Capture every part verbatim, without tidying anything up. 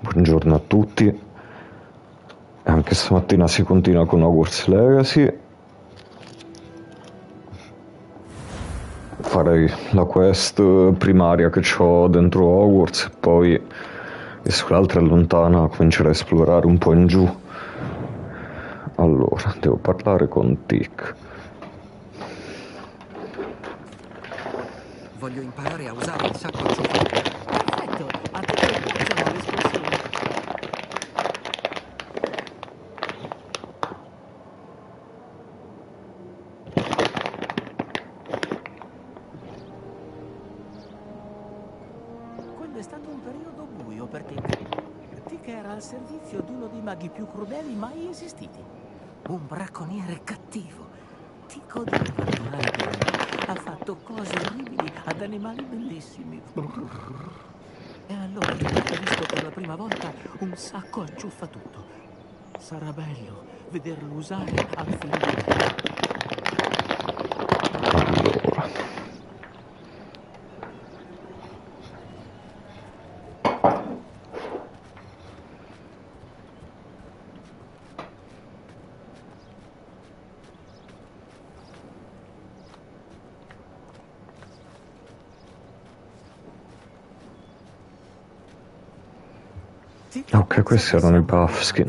Buongiorno a tutti. Anche stamattina si continua con Hogwarts Legacy. Farei la quest primaria che ho dentro Hogwarts e poi, visto che l'altra è lontana, comincerei a esplorare un po' in giù. Allora, devo parlare con Tick. Voglio imparare a usare il sacco acciuffato. Perfetto, a te che piacciono le esplosioni. Quello è stato un periodo buio per Tick. Tick era al servizio di uno dei maghi più crudeli mai esistiti. Un bracconiere cattivo. Tick odiava lavorare per lui. Ha fatto cose orribili ad animali bellissimi. E allora Tick ha visto per la prima volta un sacco acciuffatutto. Sarà bello vederlo usare al fin di bene. Allora. Ok, questi erano i Puffskin.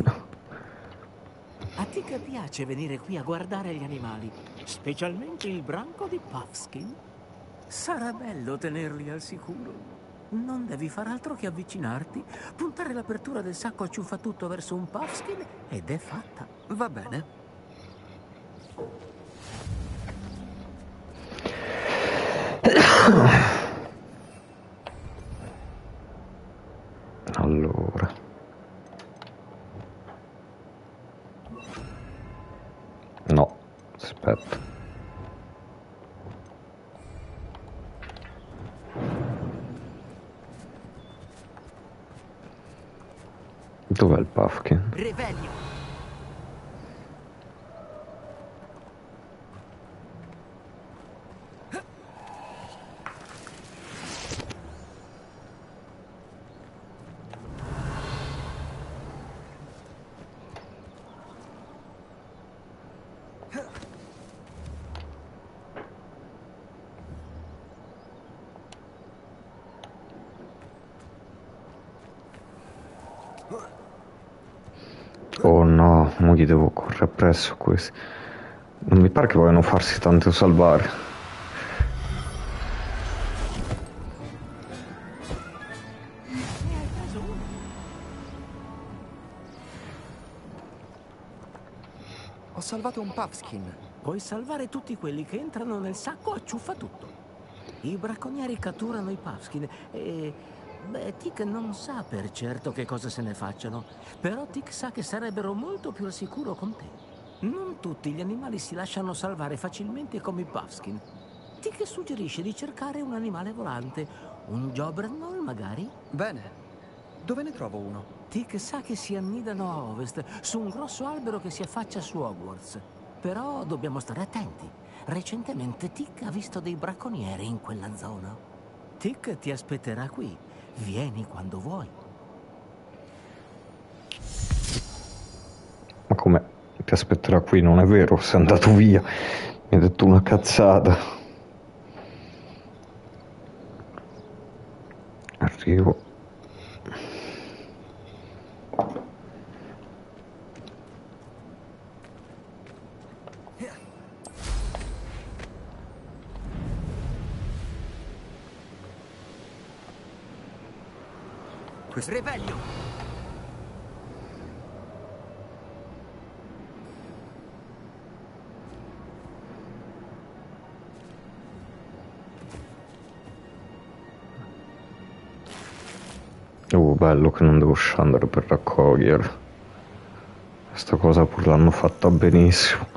A Tick piace venire qui a guardare gli animali, specialmente il branco di Puffskin. Sarà bello tenerli al sicuro. Non devi far altro che avvicinarti, puntare l'apertura del sacco acciuffatutto verso un Puffskin ed è fatta. Va bene. Allora. No, aspetta. Dov'è il Puffkin? Revelio! Oh no, non gli devo correre appresso questi. Non mi pare che vogliano farsi tanto salvare. Ne hai preso uno? Ho salvato un Puffskin. Puoi salvare tutti quelli che entrano nel sacco acciuffatutto. I bracconieri catturano i Puffskin e... Beh, Tick non sa per certo che cosa se ne facciano, però Tick sa che sarebbero molto più al sicuro con te. Non tutti gli animali si lasciano salvare facilmente come i Puffskin. Tick suggerisce di cercare un animale volante, un Jobberknoll magari? Bene. Dove ne trovo uno? Tick sa che si annidano a ovest, su un grosso albero che si affaccia su Hogwarts. Però dobbiamo stare attenti. Recentemente Tick ha visto dei bracconieri in quella zona. Tick ti aspetterà qui. Vieni quando vuoi. Ma come ti aspetterà qui? Non è vero, sei andato via. Mi hai detto una cazzata. Arrivo. Questo... Revelio! Oh, bello che non devo scendere per raccogliere. Questa cosa pure l'hanno fatta benissimo.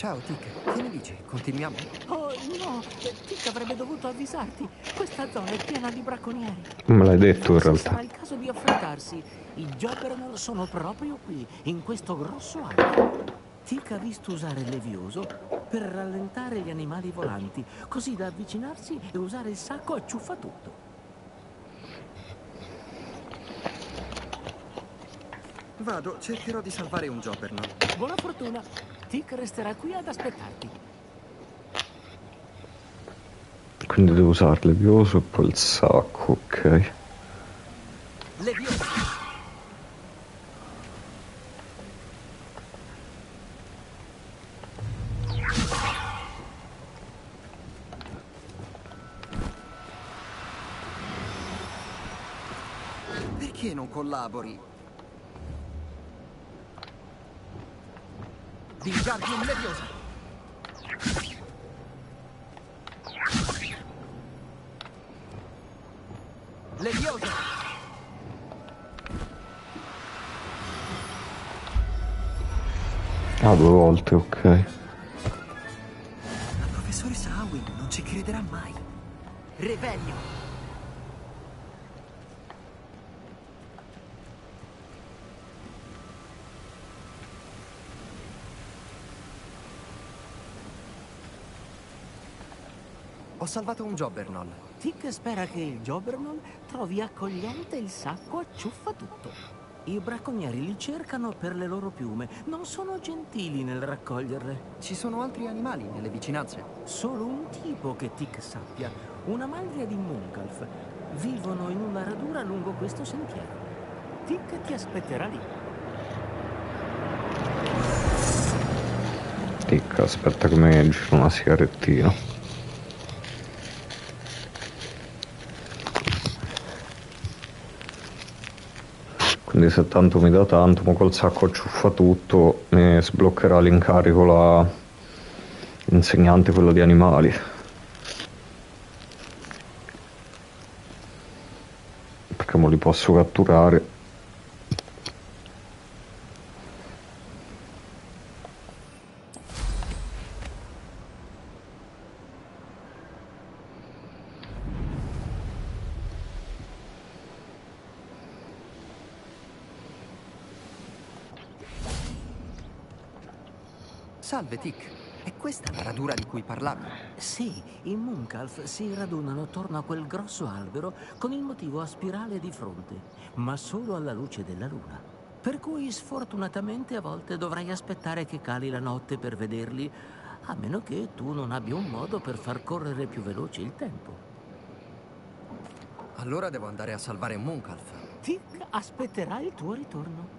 Ciao, Tick. Che ne dici? Continuiamo? Oh, no! Tick avrebbe dovuto avvisarti. Questa zona è piena di bracconieri. Me l'hai detto in Forse realtà. sarà il caso di affrettarsi. I Jobbernoll sono proprio qui, in questo grosso albero. Tick ha visto usare il levioso per rallentare gli animali volanti, così da avvicinarsi e usare il sacco acciuffa tutto. Vado, cercherò di salvare un Jobbernoll. Buona fortuna. Tick resterà qui ad aspettarti. Quindi devo usare il levioso e poi il sacco, ok. Levioso! Perché non collabori? Wingardium Leviosa! Leviosa! Ah, due volte, ok. La professoressa Howin non ci crederà mai. Revelio! Ho salvato un Jobbernoll. Tick spera che il Jobbernoll trovi accogliente il sacco acciuffa tutto. I bracconieri li cercano per le loro piume. Non sono gentili nel raccoglierle. Ci sono altri animali nelle vicinanze. Solo un tipo che Tick sappia, una mandria di Munkalf. Vivono in una radura lungo questo sentiero. Tick ti aspetterà lì. Tic, aspetta che mi giro una sigarettina. Quindi se tanto mi dà tanto, ma col sacco acciuffa tutto, mi sbloccherà l'incarico la insegnante, quello di animali. Perché mo li posso catturare. Salve, Tick. È questa la radura di cui parlavi? Sì, i Munkalf si radunano attorno a quel grosso albero con il motivo a spirale di fronte, ma solo alla luce della luna. Per cui sfortunatamente a volte dovrai aspettare che cali la notte per vederli, a meno che tu non abbia un modo per far correre più veloce il tempo. Allora devo andare a salvare un Munkalf. Tick aspetterà il tuo ritorno.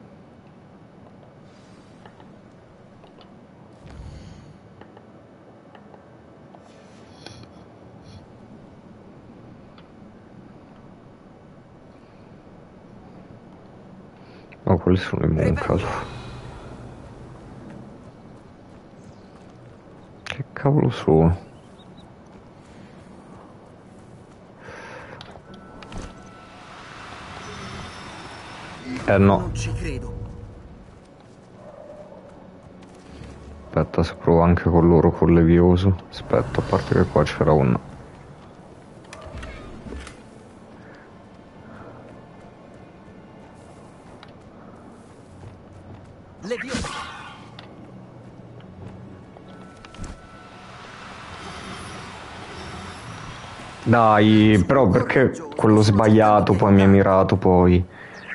Ma quelli sono i Munkalf. Che cavolo sono? Eh no. Non ci credo. Aspetta, se provo anche con loro con levioso. Aspetta, a parte che qua c'era un... Leviosa! Dai, però perché quello sbagliato poi mi ha mirato poi.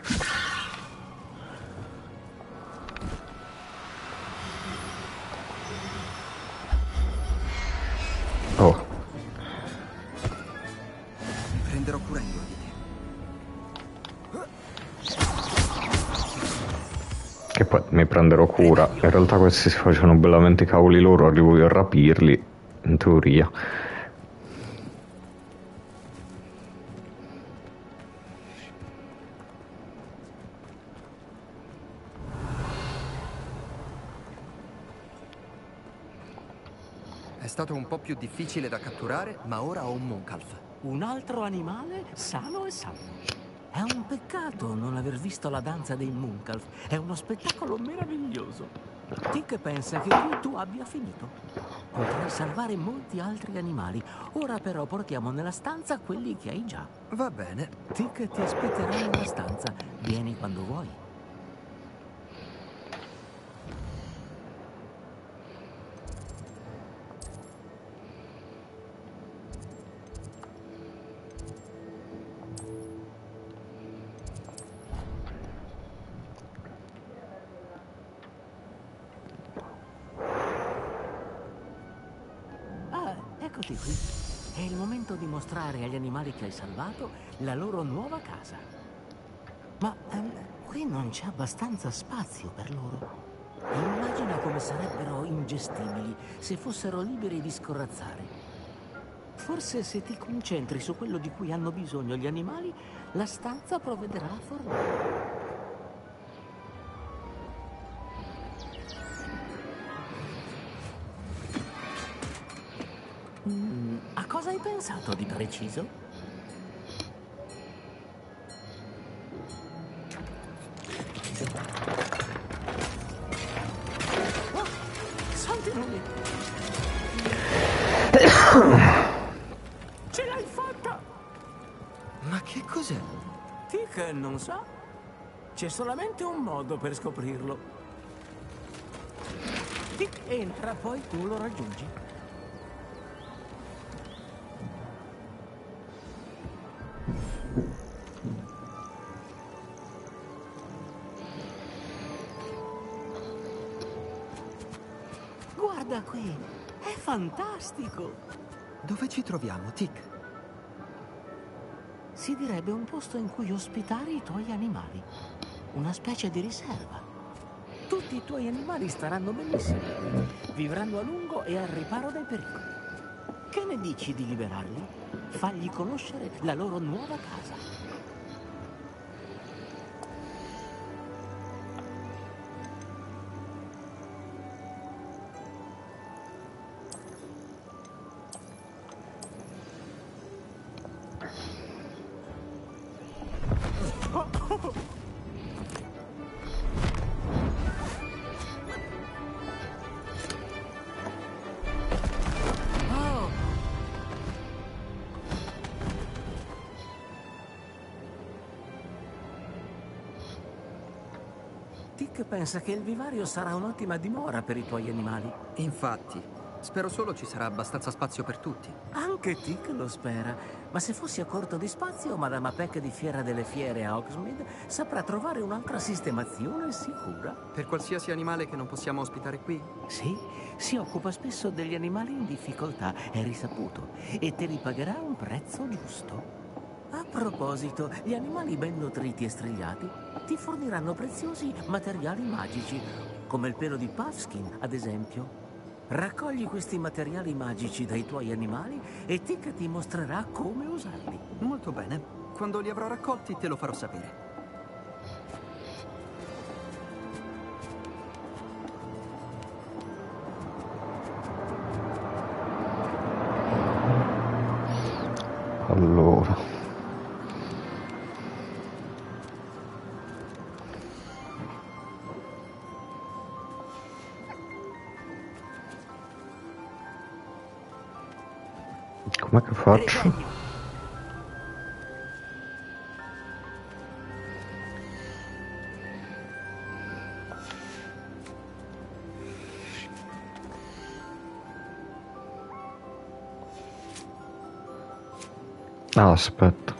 Oh. Mi prenderò cura io di te. Che poi mi prenderò cura. In realtà questi si facevano bellamente i cavoli loro, arrivo io a rapirli, in teoria. È stato un po' più difficile da catturare, ma ora ho un Munkalf. Un altro animale sano e salvo. È un peccato non aver visto la danza dei Munkalf. È uno spettacolo meraviglioso. Tic pensa che qui tu abbia finito. Potrai salvare molti altri animali. Ora però portiamo nella stanza quelli che hai già. Va bene. Tic ti aspetterà nella stanza. Vieni quando vuoi. Eccoti qui. È il momento di mostrare agli animali che hai salvato la loro nuova casa. Ma ehm, qui non c'è abbastanza spazio per loro. Immagina come sarebbero ingestibili se fossero liberi di scorrazzare. Forse se ti concentri su quello di cui hanno bisogno gli animali, la stanza provvederà a fornire. Mm, a cosa hai pensato di preciso? Oh, santi numi! Ce l'hai fatta! Ma che cos'è? Tic non sa. C'è solamente un modo per scoprirlo. Tic entra, poi tu lo raggiungi. Guarda qui, è fantastico! Dove ci troviamo, Tic? Si direbbe un posto in cui ospitare i tuoi animali. Una specie di riserva. Tutti i tuoi animali staranno benissimo. Vivranno a lungo e al riparo dai pericoli. Che ne dici di liberarli? Fagli conoscere la loro nuova casa. Tic pensa che il vivario sarà un'ottima dimora per i tuoi animali. Infatti, spero solo ci sarà abbastanza spazio per tutti. Anche Tic lo spera. Ma se fossi a corto di spazio, Madama Peck di Fiera delle Fiere a Hogsmeade saprà trovare un'altra sistemazione sicura. Per qualsiasi animale che non possiamo ospitare qui? Sì, si occupa spesso degli animali in difficoltà, è risaputo, e te li pagherà un prezzo giusto. A proposito, gli animali ben nutriti e strigliati ti forniranno preziosi materiali magici, come il pelo di Puffskin, ad esempio. Raccogli questi materiali magici dai tuoi animali e Tic ti mostrerà come usarli. Molto bene. Quando li avrò raccolti te lo farò sapere. Allora. Com'è che faccio? Ah, aspetta.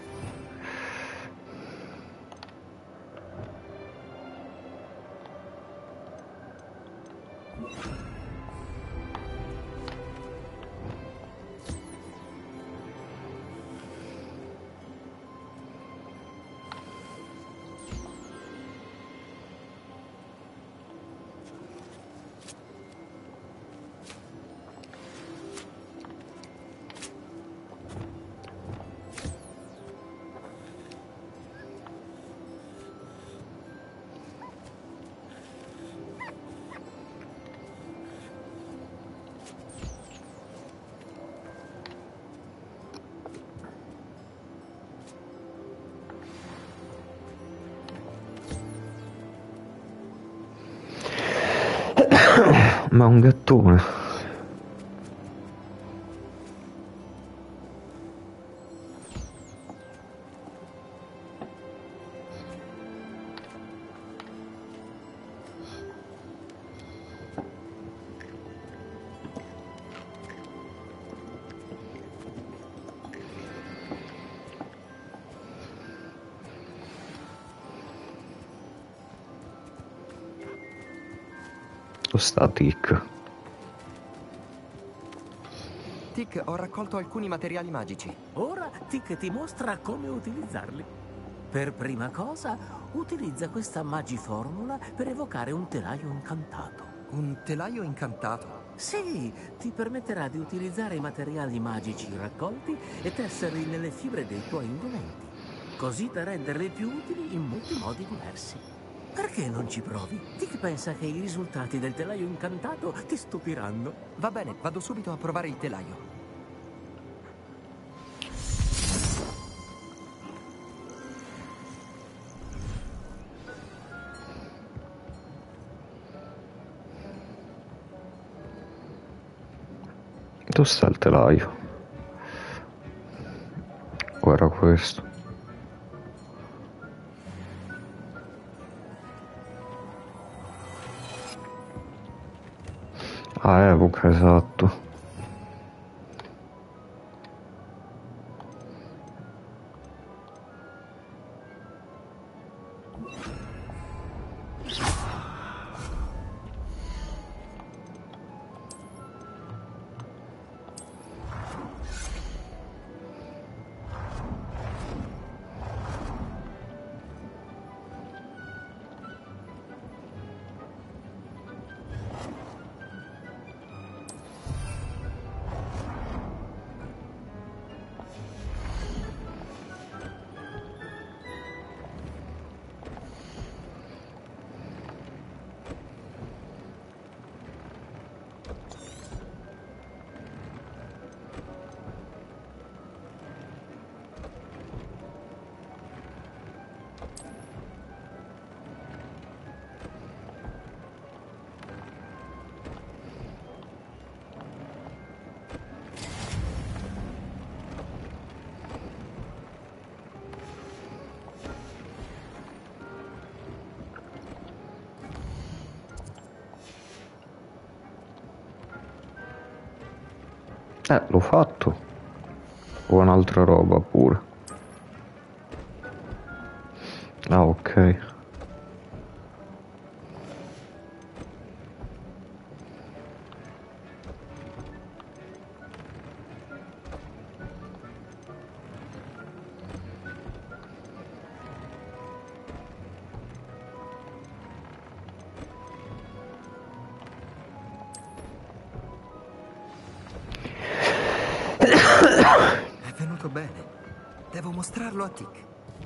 Ma un gattone. Sta Tick. Tick, ho raccolto alcuni materiali magici. Ora Tick ti mostra come utilizzarli. Per prima cosa, utilizza questa magiformula per evocare un telaio incantato. Un telaio incantato? Sì, ti permetterà di utilizzare i materiali magici raccolti e tesserli nelle fibre dei tuoi indumenti, così da renderli più utili in molti modi diversi. Perché non ci provi? Tick pensa che i risultati del telaio incantato ti stupiranno. Va bene, vado subito a provare il telaio. Dove sta il telaio? O era questo? Ah, evoca, esatto. Eh, l'ho fatto. O un'altra roba pure. Ah, ok. È venuto bene. Devo mostrarlo a Tick.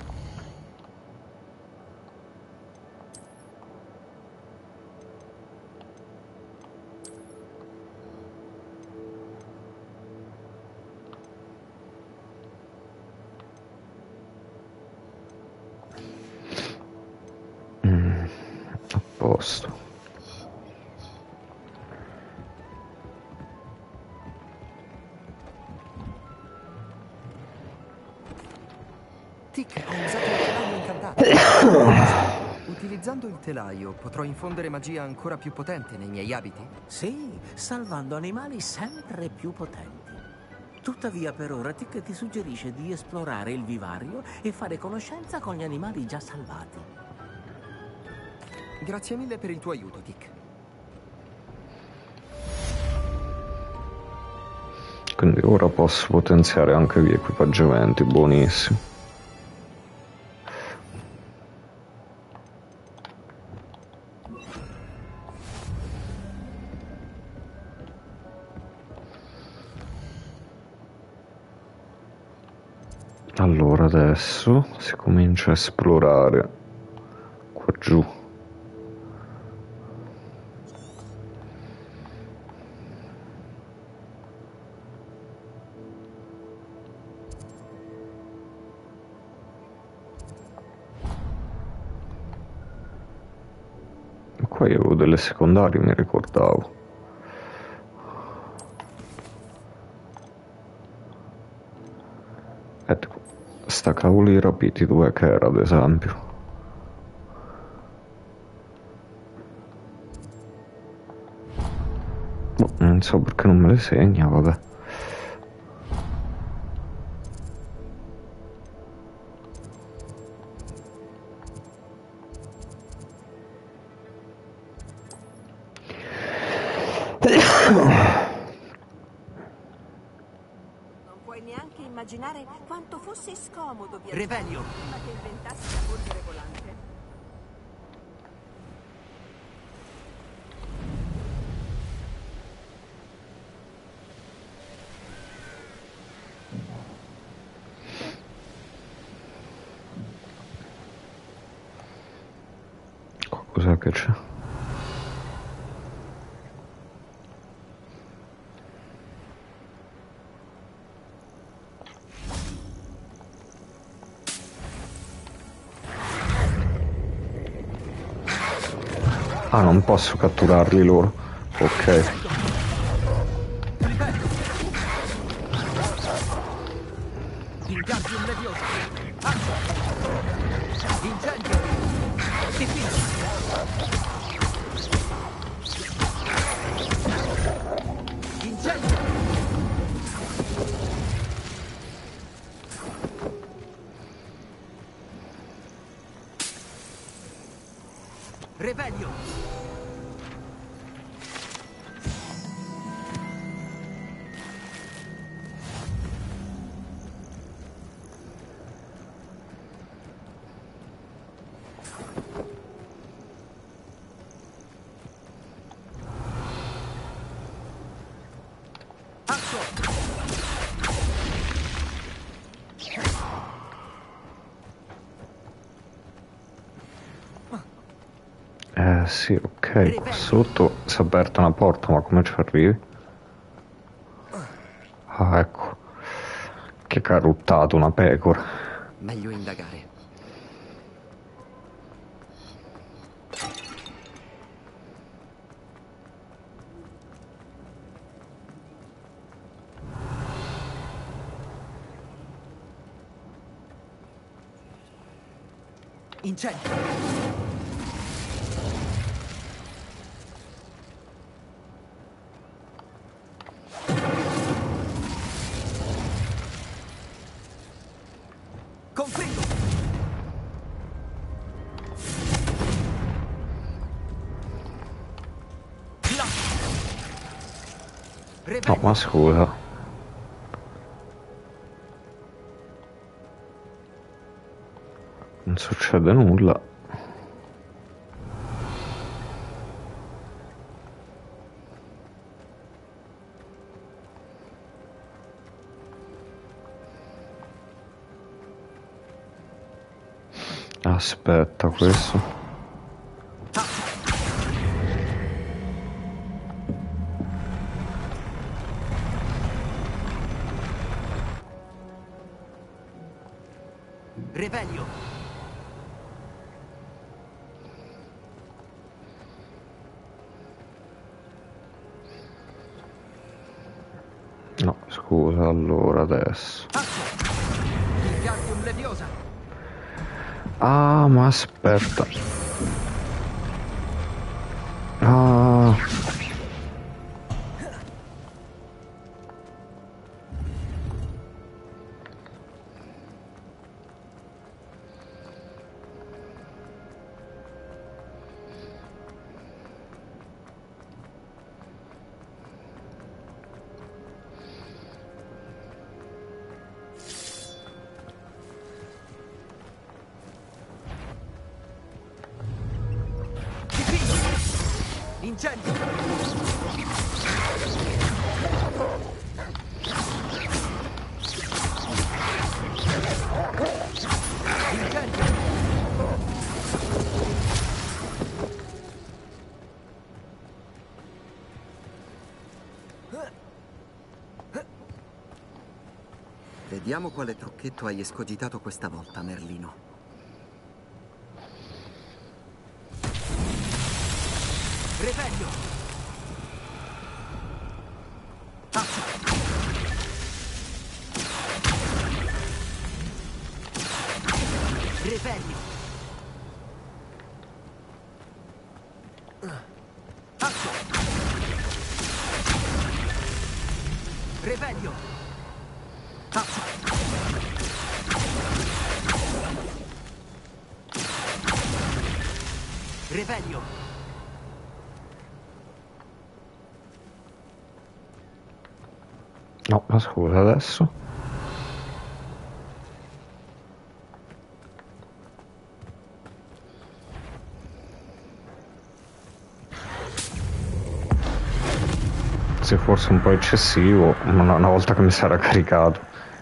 Mm, a posto. Tick, ho usato il telaio incantato. Utilizzando il telaio potrò infondere magia ancora più potente nei miei abiti? Sì, salvando animali sempre più potenti. Tuttavia, per ora, Tick ti suggerisce di esplorare il vivario e fare conoscenza con gli animali già salvati. Grazie mille per il tuo aiuto, Tick. Quindi ora posso potenziare anche gli equipaggiamenti, buonissimo. Allora adesso si comincia a esplorare qua giù. Qua io avevo delle secondarie, mi ricordavo. E tipo, sta cavoli rapiti dove che era, ad esempio? Boh, non so perché non me le segna, vabbè. Non puoi neanche immaginare quanto fosse scomodo viaggiare Revelio. prima che inventassi la polvere volante. Cos'è che c'è? Ah, non posso catturarli loro. Ok. Wingardium Leviosa. Incendio. Difesa. Incendio. Revelio. Eh sì, ok, qua sotto si è aperta una porta, ma come ci arrivi? Ah, ecco. Che caruttato, una pecora. Meglio indagare. Incendio. Conflitto. Là. No, ma scusa. Non succede nulla. Aspetta, questo. Revelio. No, scusa, allora adesso. Wingardium Leviosa. Ah, ma aspetta. Ah. Incendio. Incendio. Vediamo quale trucchetto hai escogitato questa volta, Merlino. Revelio. Revelio. Atto. Revelio. Atto. Revelio. No, ma scusa, adesso. Se forse un po' eccessivo, una, una volta che mi sarà caricato.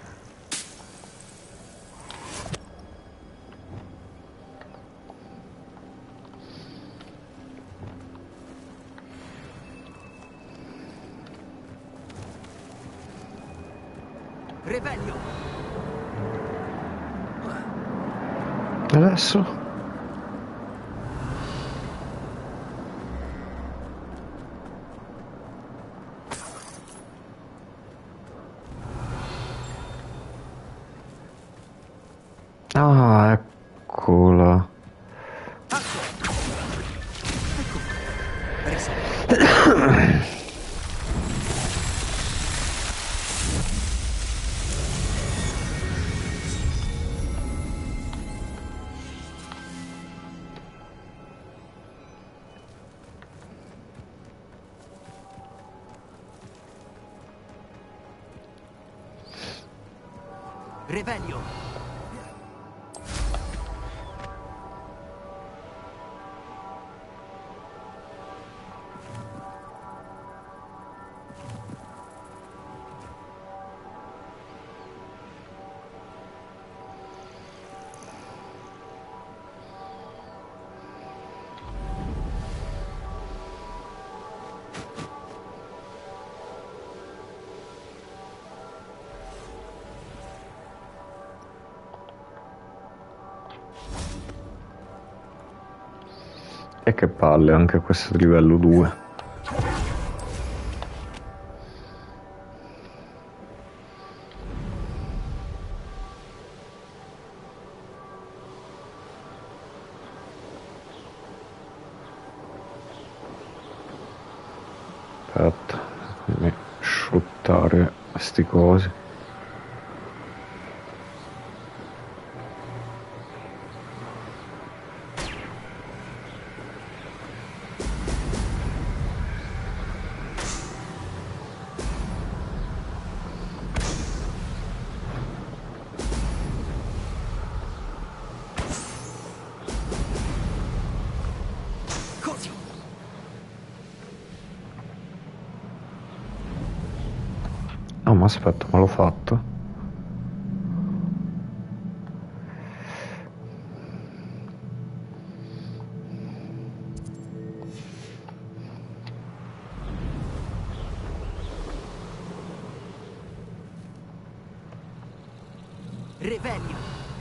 Revelio. Adesso? Ah, eccola. Atto. Ecco. Risalto. Revelio. E che palle, anche questo di livello due. Aspetta, fammi sfruttare sti cosi. No, ma aspetta, ma l'ho fatto? Revelio.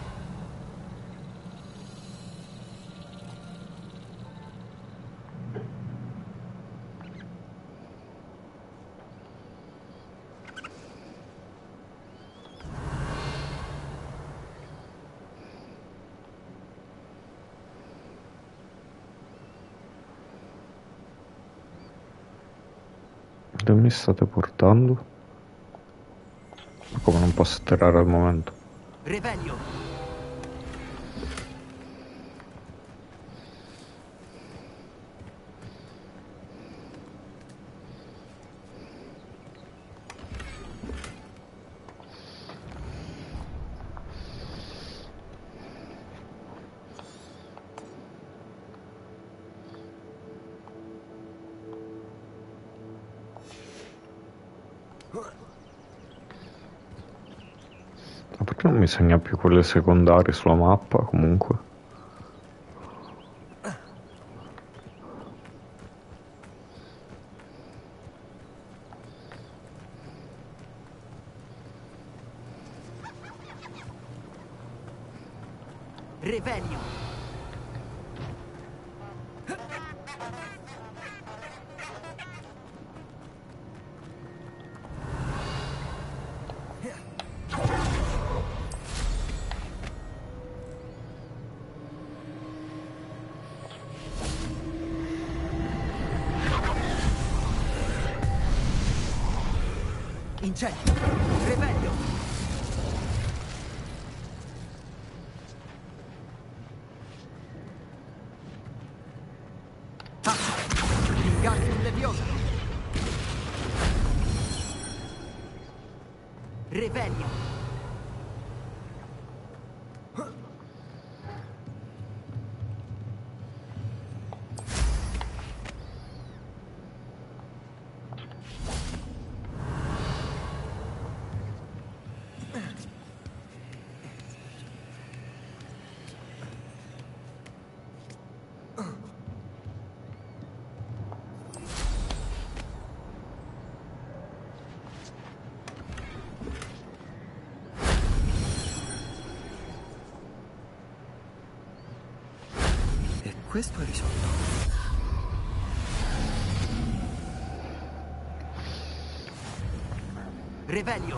Dove mi state portando? Ma come non posso atterrare al momento? Revelio. Ma perché non mi segna più quelle secondarie sulla mappa comunque? Revelio. Incendio! Revelio! Tazza! Wingardium Leviosa! Revelio! Questo è risolto. Revelio.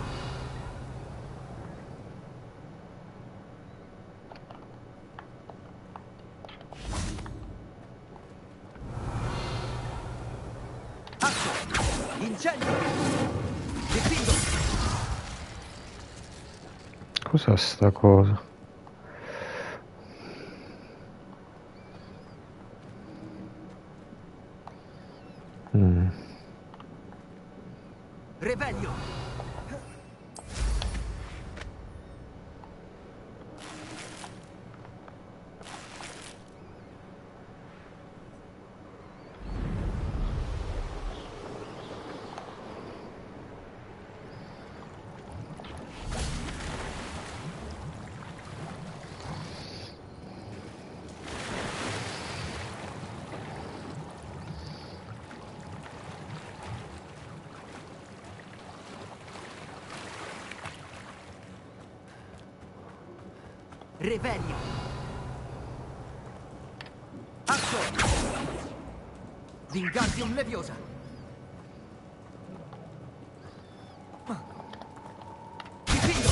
Atto. Incendio. Respingo. Cos'è sta cosa? Mm. Revelio. Revelio. Atto. Wingardium Leviosa. Difendo.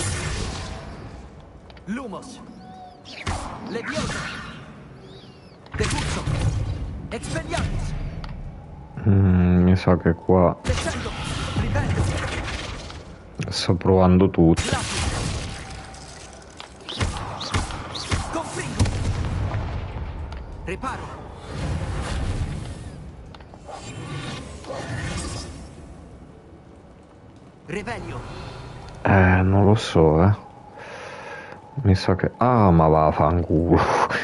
Lumos. Leviosa. Defuzzo. Expelliarmus. Mm, mi sa che qua Descendo. Ribello. sto provando tutto. Lapis. Confringo. Riparo. Revelio. Eh, non lo so, eh. Mi sa che... Ah, ma va a fanculo.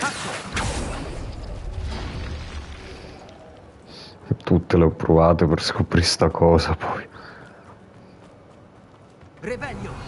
Tutte le ho provate per scoprire sta cosa, poi. Revelio.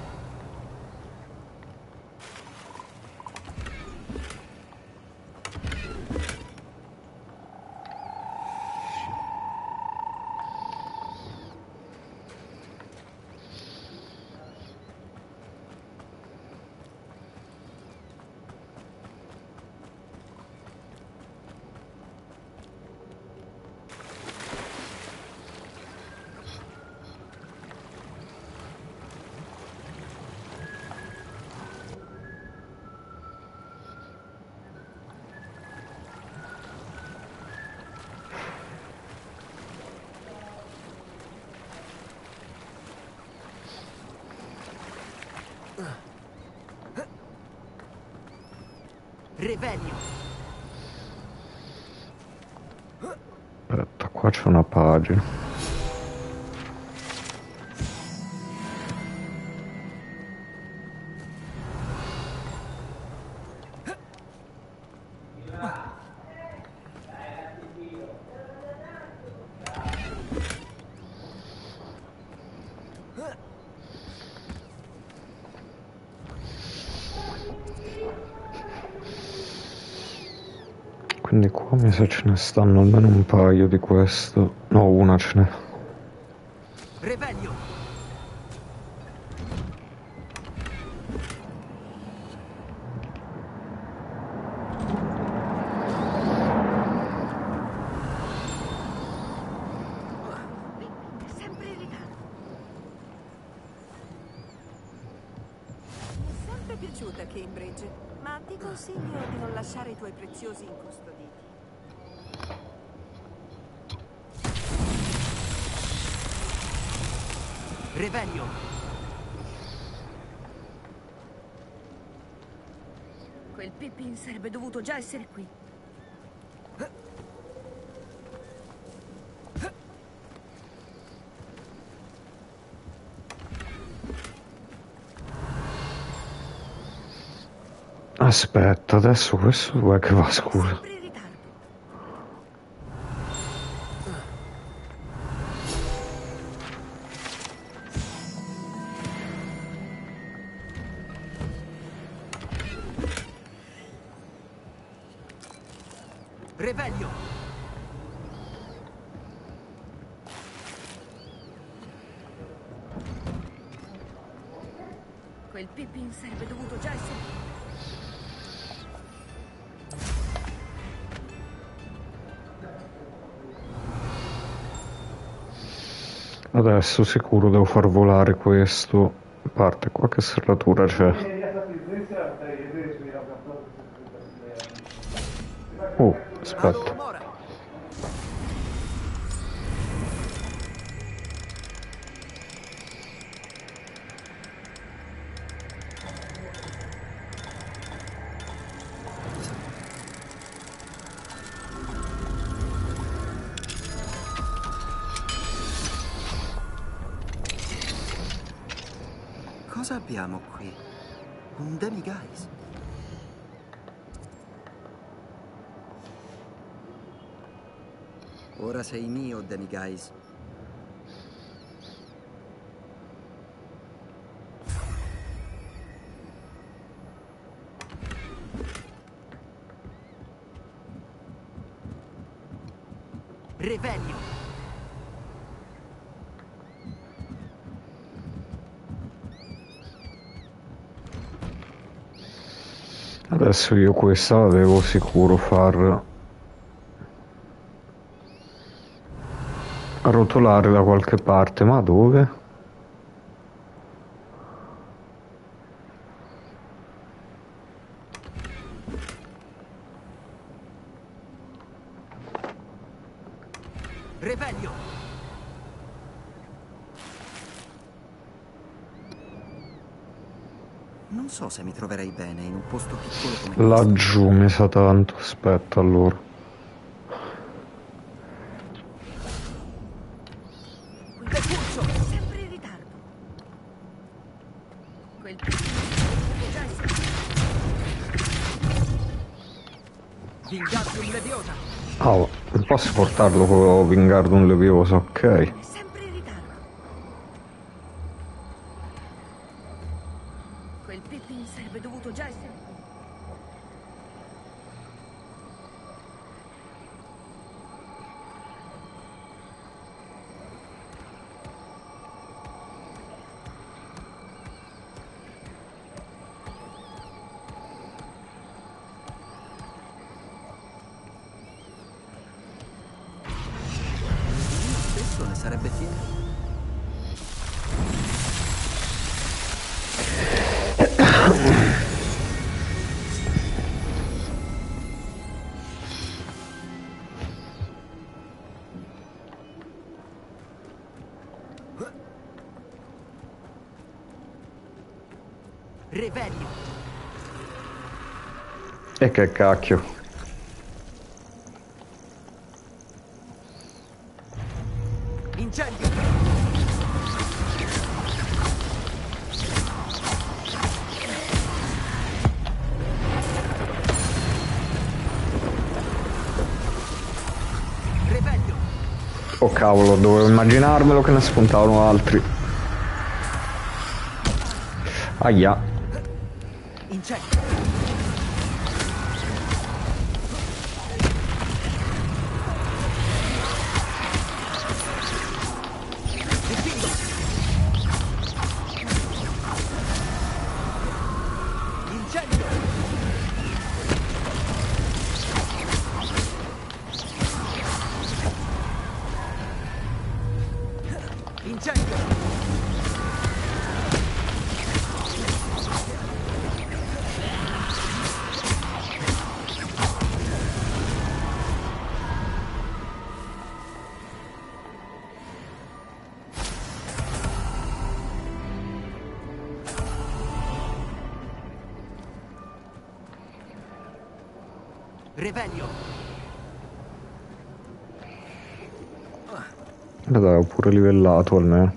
Revelio. Aspetta, qua c'è una pagina. Quindi qua mi sa ce ne stanno almeno un paio di questo. No, una ce n'è. Revelio. Sempre in ritardo. Mi è sempre piaciuta Cambridge, ma ti consiglio di non lasciare i tuoi preziosi incustoditi. Revelio. Quel Pippin sarebbe dovuto già essere qui. Aspetta, adesso questo dov'è che va, scusa? Sempre in ritardo. Revelio. Quel Pippin sarebbe dovuto già essere qui. Adesso sicuro devo far volare questo. A parte qua che serratura c'è. Oh, aspetta. Alo Mora. Cosa abbiamo qui? Un demiguise. Ora sei mio, demiguise. Revelio. Adesso io questa la devo sicuro far rotolare da qualche parte, ma dove? Revelio. Non so se mi troverei bene in un posto piccolo come questo. Laggiù mi sa tanto, aspetta allora. Decurcio. Sempre in ritardo. Quel Pippin sarebbe dovuto già essere qui. Vingardium Leviosa. Oh, non posso portarlo con Wingardium Leviosa, ok. È sempre in ritardo. Quel Pippin sarebbe dovuto già essere qui. Spesso ne sarebbe fiero. Revelio. E che cacchio. Incendio. Revelio. Oh cavolo, dovevo immaginarmelo che ne spuntavano altri. Aia. Incendio. Respingo. Incendio. Incendio. Revelio. Beh, dai, ho pure livellato almeno.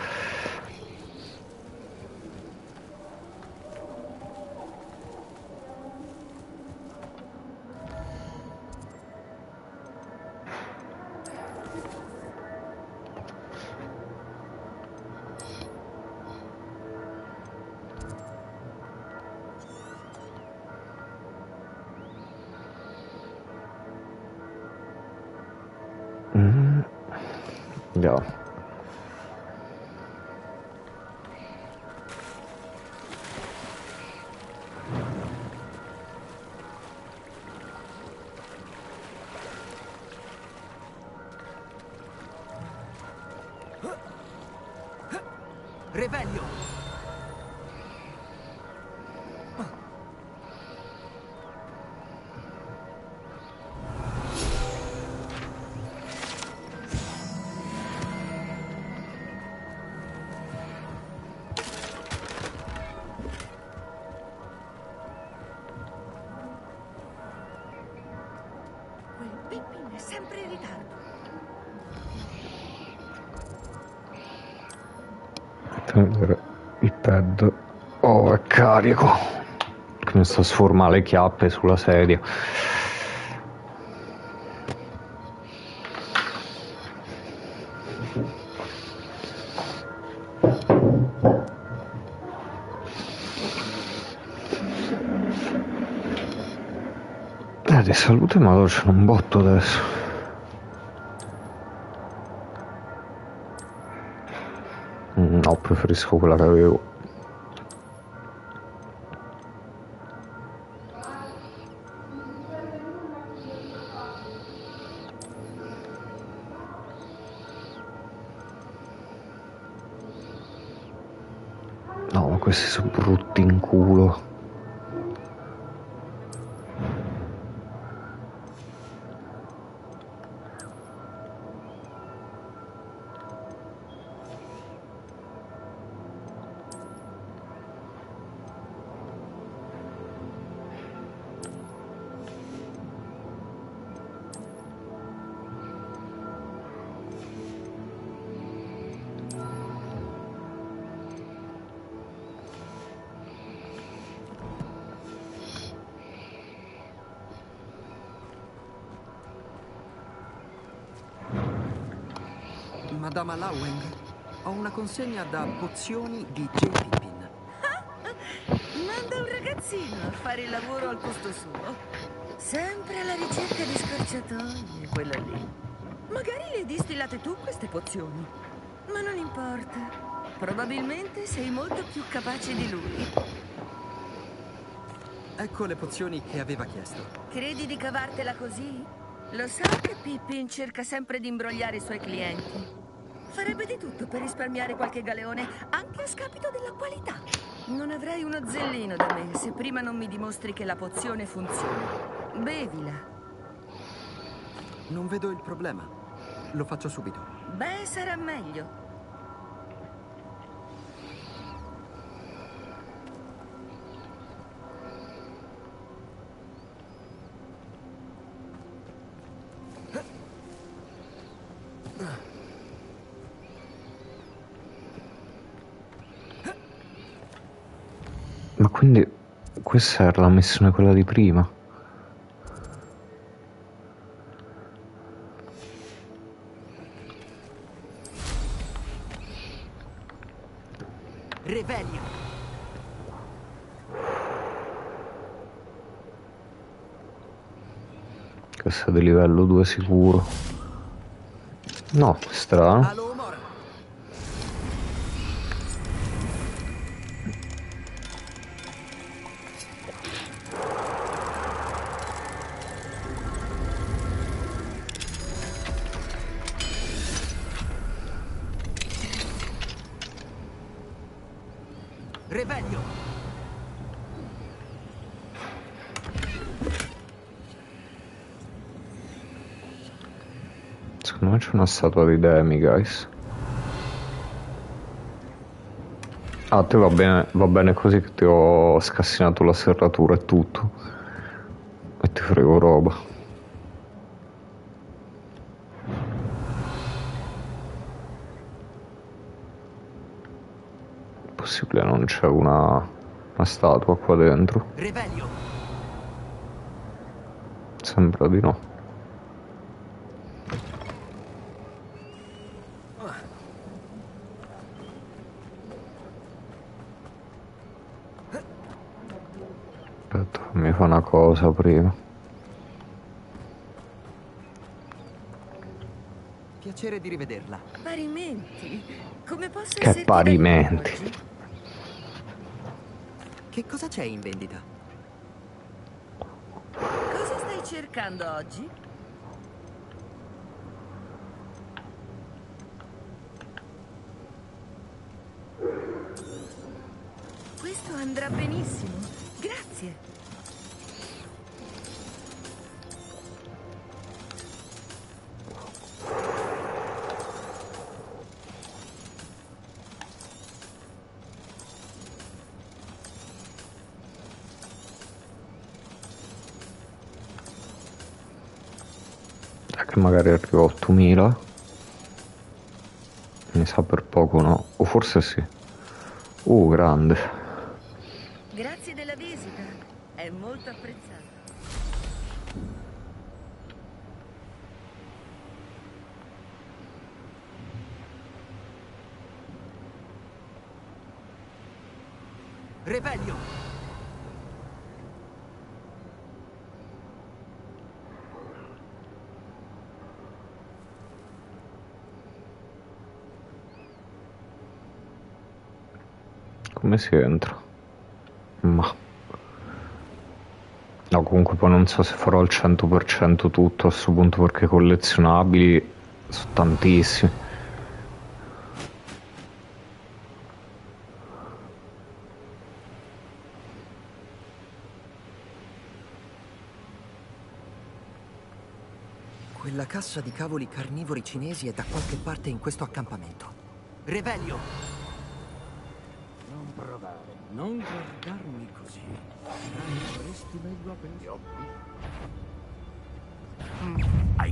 Mm. Yeah. Revelio. Quel Pippin è sempre in ritardo. Prendere il pad. Oh, è carico. Che mi sto a sformare le chiappe sulla sedia. Eh, di salute ma c'è un botto adesso. Mm, no, preferisco quella che avevo. No, ma questi sono brutti in culo. Madama Laweng, ho una consegna da pozioni di J. Pippin. Manda un ragazzino a fare il lavoro al posto suo. Sempre alla ricerca di scorciatoie, quella lì. Magari le hai distillate tu queste pozioni. Ma non importa. Probabilmente sei molto più capace di lui. Ecco le pozioni che aveva chiesto. Credi di cavartela così? Lo so che Pippin cerca sempre di imbrogliare i suoi clienti. Farebbe di tutto per risparmiare qualche galeone, anche a scapito della qualità. Non avrei uno zellino da me se prima non mi dimostri che la pozione funziona. Bevila. Non vedo il problema. Lo faccio subito. Beh, sarà meglio. Ma quindi questa era la missione quella di prima? Revelio. Questa è di livello due sicuro. No, strano. Alo Mora. Revelio. Secondo me c'è una statua di Demi, guys. Ah, te va bene, va bene così che ti ho scassinato la serratura e tutto. E ti frego roba. Possibile non c'è una, una statua qua dentro? Revelio. Sembra di no. Aspetta, mi fa una cosa prima. Piacere di rivederla. Parimenti. Come posso Che esserti parimenti. d'aiuto oggi? Che cosa c'è in vendita? Cosa stai cercando oggi? Questo andrà benissimo. Grazie. Che magari arrivo a ottomila. Mi sa per poco no. O forse sì. Uh, grande. Grazie della visita. È molto apprezzata. Revelio. Come si entra? Ma no, comunque poi non so se farò al cento per cento tutto a questo punto, perché collezionabili sono tantissimi. Quella cassa di cavoli carnivori cinesi è da qualche parte in questo accampamento. Revelio. Non provare, non guardarmi così. Avresti meglio aperti gli occhi. Hai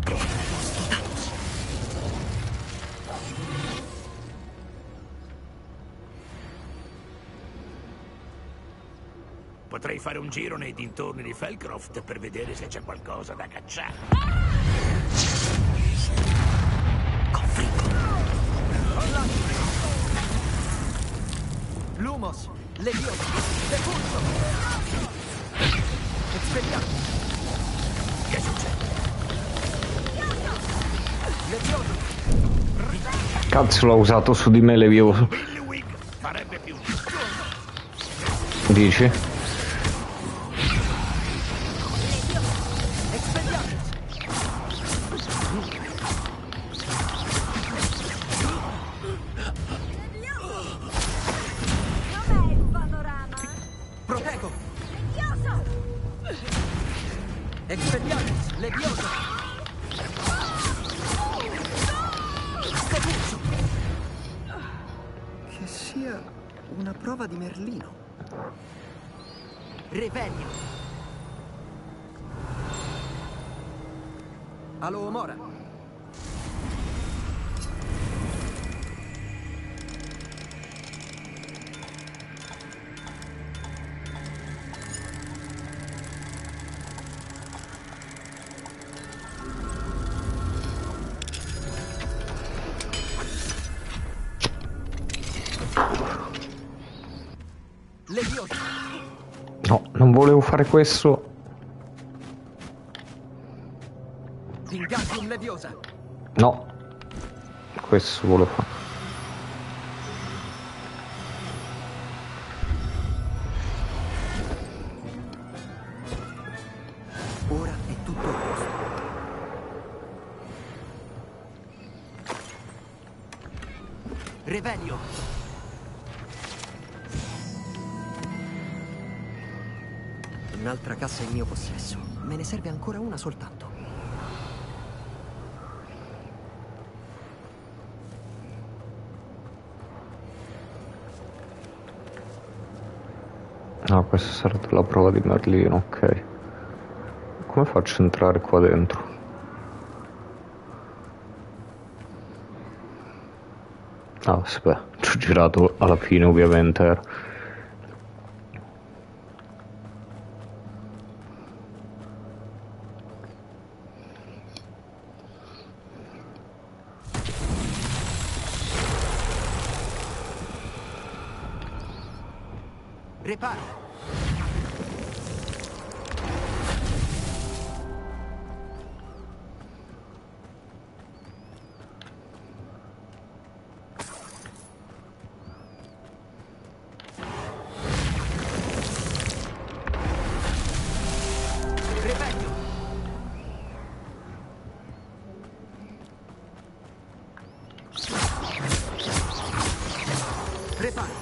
Potrei fare un giro nei dintorni di Felcroft per vedere se c'è qualcosa da cacciare. Conflitto. Lumos. Leviosa. Depulso. Espelliamo. Che succede? Leviosa. Cazzo, l'ho usato su di me Levioso. Billywig farebbe più. Dici? Dov'è il panorama? Proteggo. Levioso! Expelliarmus. Leviosa. Depulso. Che sia una prova di Merlino. Revelio. Allo Mora. Leviosa. No, non volevo fare questo. Wingardium Leviosa. No. Questo volevo fare. Ora è tutto a posto. Revelio. Un'altra cassa in mio possesso. Me ne serve ancora una soltanto. No, questa sarà la prova di Merlino, ok. come faccio a entrare qua dentro? Ah, aspetta, ci ho girato alla fine ovviamente era. Repara! Ripeto! Repara!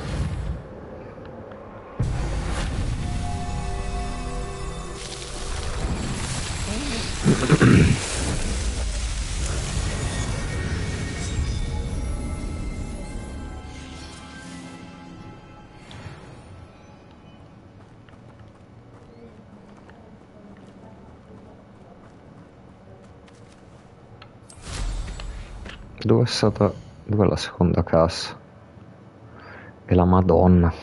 Dove è stata... dov'è la seconda cassa? E la Madonna.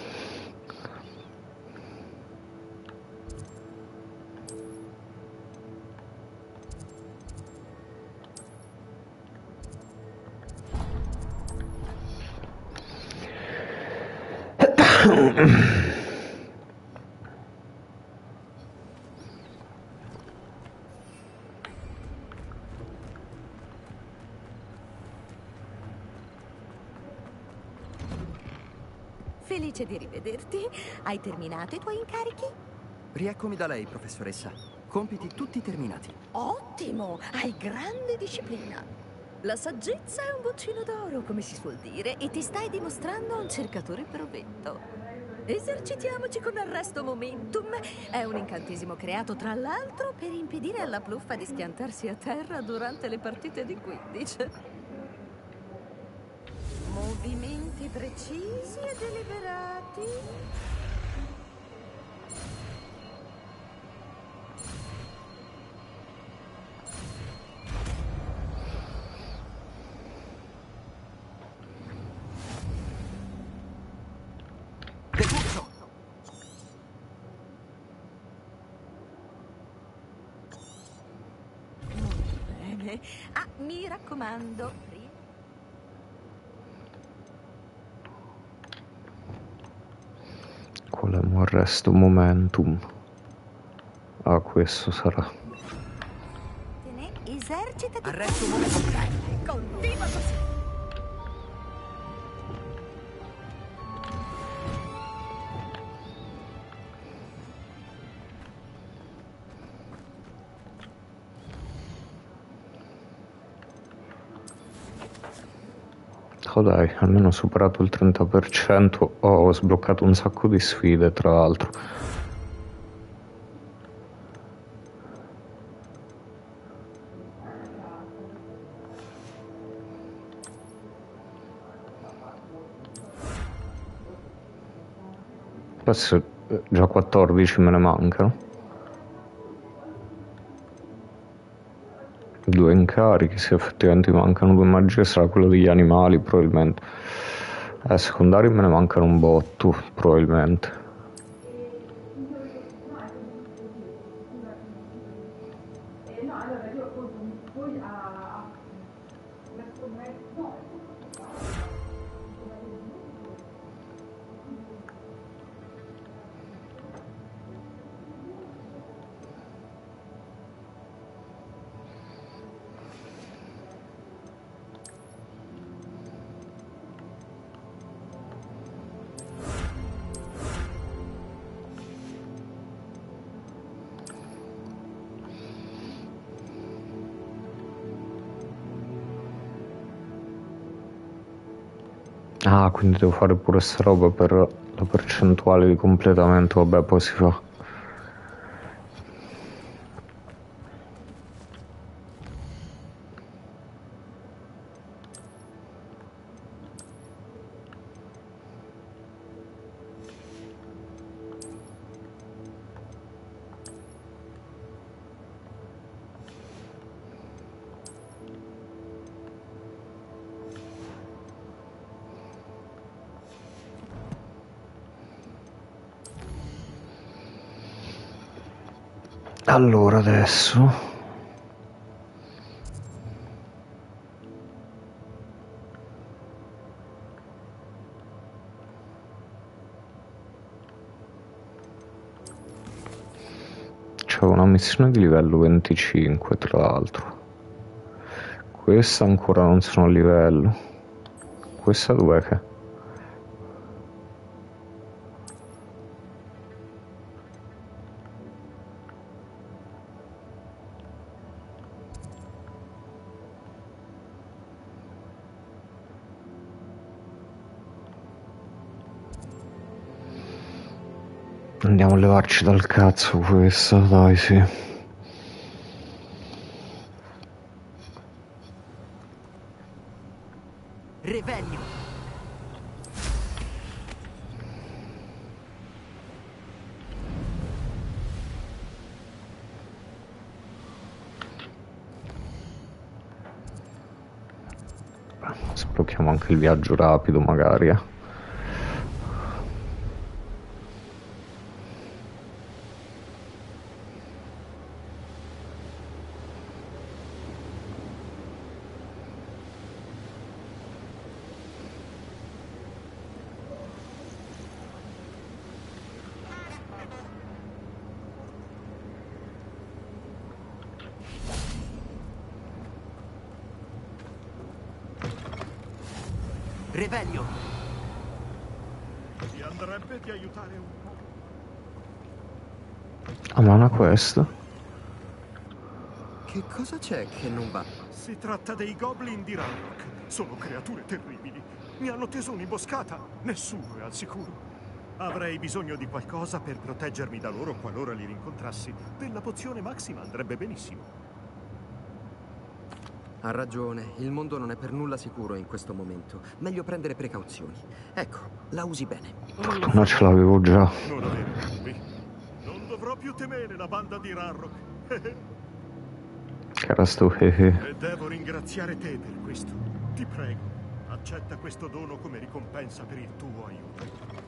Felice di rivederti. Hai terminato i tuoi incarichi? Rieccomi da lei, professoressa. Compiti tutti terminati. Ottimo! Hai grande disciplina. La saggezza è un boccino d'oro, come si suol dire, e ti stai dimostrando un cercatore provetto. Esercitiamoci con arresto momentum. È un incantesimo creato, tra l'altro, per impedire alla pluffa di schiantarsi a terra durante le partite di Quidditch. Movimenti precisi e deliberati. Depulso! Molto bene. Ah, mi raccomando. ri- Qual è un arresto momentum? Ah, questo sarà. Te ne esercitati. Arresto momentum. Continua così. Oh dai, almeno ho superato il trenta per cento. Oh, ho sbloccato un sacco di sfide, tra l'altro. Adesso eh, già quattordici me ne mancano. Due incarichi, se effettivamente mi mancano due magie sarà quello degli animali probabilmente. Eh, secondari me ne mancano un botto probabilmente. Ah, quindi devo fare pure sta roba per la percentuale di completamento, vabbè, poi si fa. Allora adesso c'è una missione di livello venticinque, tra l'altro. Questa ancora non sono a livello. Questa dov'è che? Andiamo a levarci dal cazzo questa, dai, sì. Revelio. Sblocchiamo anche il viaggio rapido, magari, eh. Revelio. Ti andrebbe di aiutare un po'? Ah, ma una quest? Che cosa c'è che non va? Si tratta dei goblin di Ranrock. Sono creature terribili. Mi hanno teso un'imboscata. Nessuno è al sicuro. Avrei bisogno di qualcosa per proteggermi da loro qualora li rincontrassi. Della pozione Maxima andrebbe benissimo. Ha ragione, il mondo non è per nulla sicuro in questo momento. Meglio prendere precauzioni. Ecco, la usi bene. No, ce l'avevo già. Non avere dubbi. Non dovrò più temere la banda di Ranrock. Che era sto hehe. E devo ringraziare te per questo. Ti prego, accetta questo dono come ricompensa per il tuo aiuto.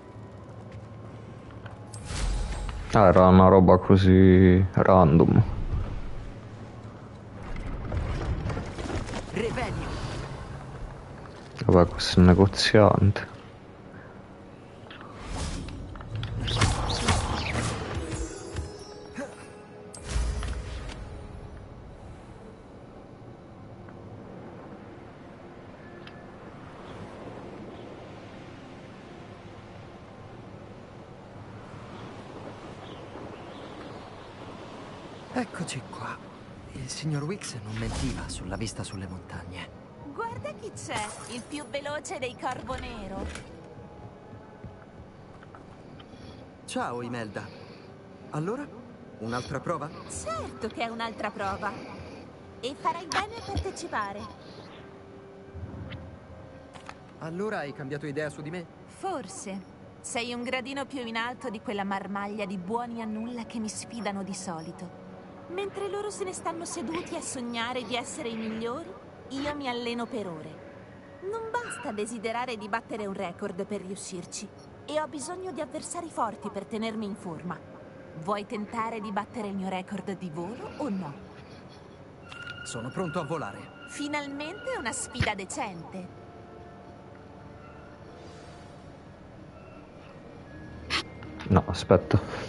Ah, era una roba così random. Revelio. Vabbè, questo è un negoziante. Eccoci qua. Il signor Wix non mentiva sulla vista sulle montagne. Guarda chi c'è, il più veloce dei Corvo Nero. Ciao, Imelda. Allora, un'altra prova? Certo che è un'altra prova. E farai bene a partecipare. Allora hai cambiato idea su di me? Forse. Sei un gradino più in alto di quella marmaglia di buoni a nulla che mi sfidano di solito. Mentre loro se ne stanno seduti a sognare di essere i migliori, io mi alleno per ore. Non basta desiderare di battere un record per riuscirci. E ho bisogno di avversari forti per tenermi in forma. Vuoi tentare di battere il mio record di volo o no? Sono pronto a volare. Finalmente una sfida decente. No, aspetta.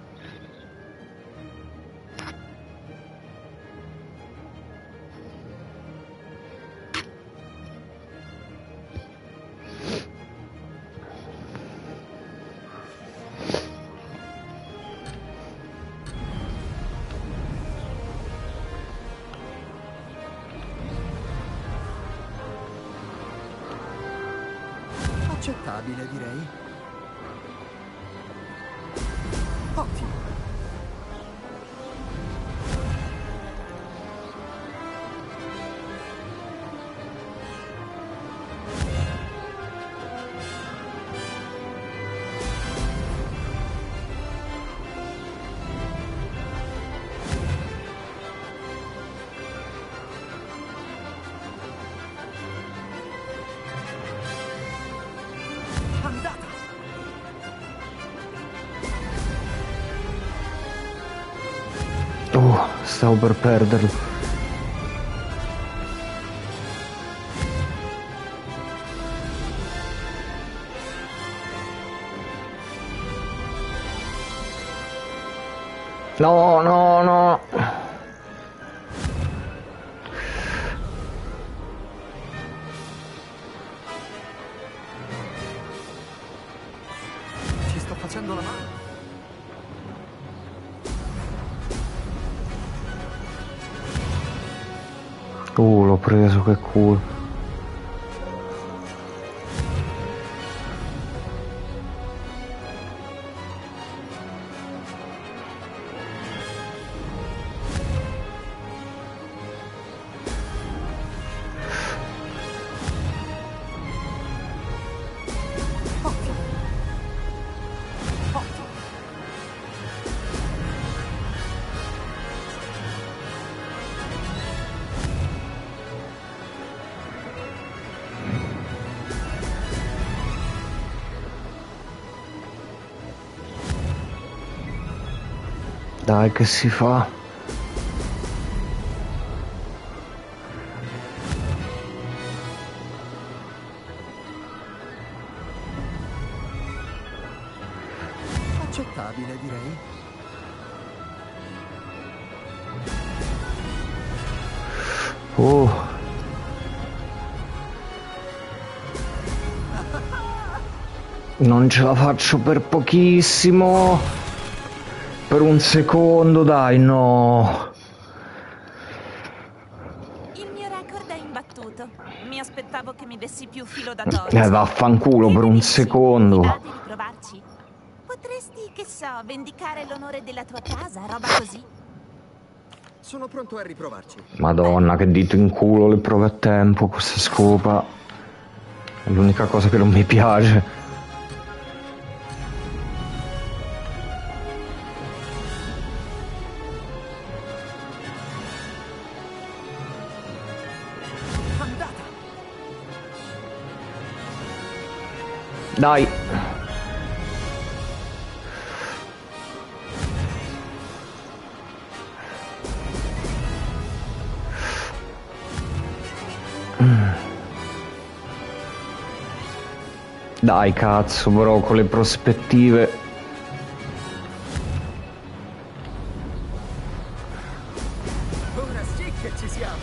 Accettabile, direi. Ottimo. Andata! Oh, stavo per perderlo. No, no, no. Ci sto facendo la mano. Uh, l'ho preso, che culo. Dai, che si fa? Accettabile, direi. Oh. Non ce la faccio per pochissimo. Per un secondo, dai, no. Il mio record è imbattuto. Mi aspettavo che mi dessi più filo da torcere. Eh, vaffanculo, per un secondo. Ti va di riprovarci? Potresti, che so, vendicare l'onore della tua casa, roba così? Sono pronto a riprovarci. Madonna, che dito in culo le prove a tempo, questa scopa. È l'unica cosa che non mi piace. Dai. Dai, cazzo, però con le prospettive. Ora sì che ci siamo.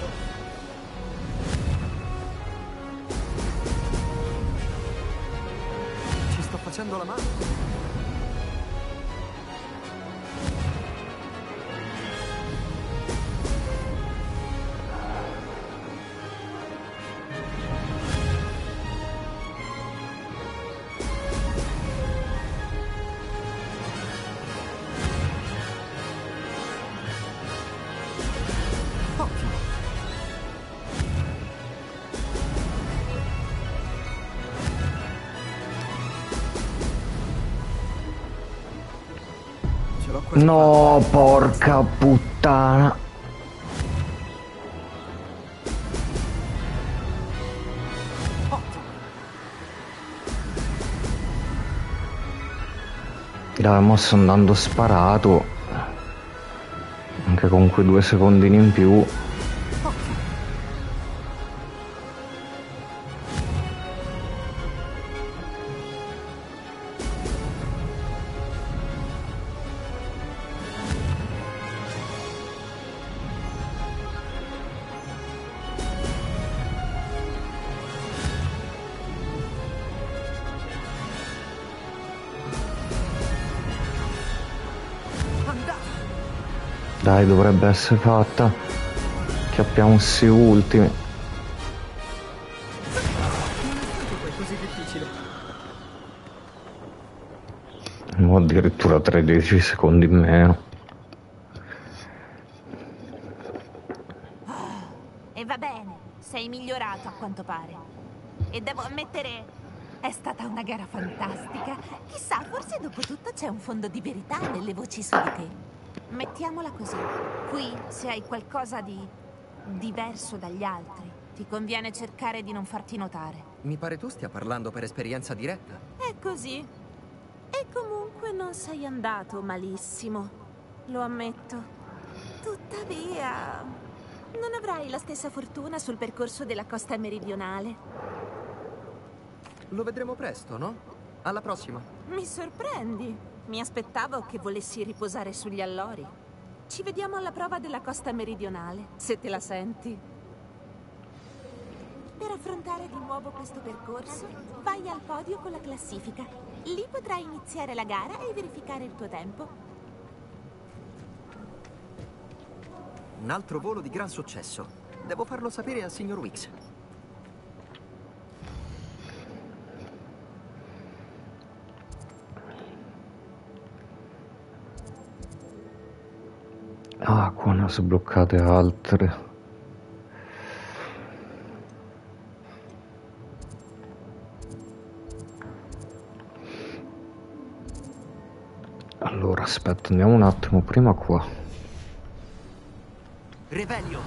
Ci sto facendo la mano. No, porca puttana. Dai, mo sto andando sparato. Anche con quei due secondini in più. Dai, dovrebbe essere fatta. Chiappiamo sti ultimi. Non è stato poi così difficile. Mo addirittura tredici secondi in meno. E va bene, sei migliorato a quanto pare. E devo ammettere, è stata una gara fantastica. Chissà, forse dopo tutto c'è un fondo di verità nelle voci su di te. Mettiamola così. Qui, se hai qualcosa di diverso dagli altri, ti conviene cercare di non farti notare. Mi pare tu stia parlando per esperienza diretta. È così. E comunque non sei andato malissimo. Lo ammetto. Tuttavia, non avrai la stessa fortuna sul percorso della costa meridionale. Lo vedremo presto, no? Alla prossima. Mi sorprendi. Mi aspettavo che volessi riposare sugli allori. Ci vediamo alla prova della costa meridionale, se te la senti. Per affrontare di nuovo questo percorso, vai al podio con la classifica. Lì potrai iniziare la gara e verificare il tuo tempo. Un altro volo di gran successo. Devo farlo sapere al signor Wicks. Ah, qua ne ho sbloccate altre. Allora, aspetta, andiamo un attimo prima qua. Revelio!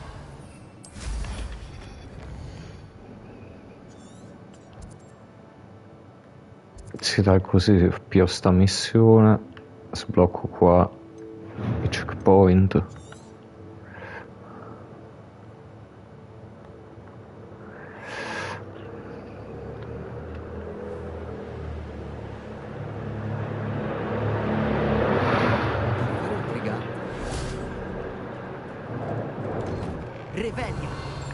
Sì, dai, così più sta missione. Sblocco qua i checkpoint. Revelio!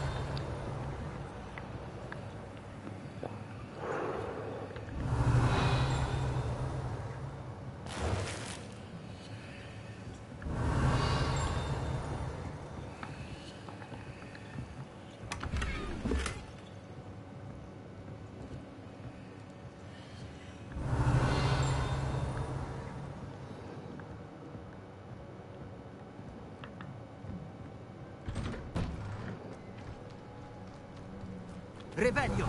Revelio!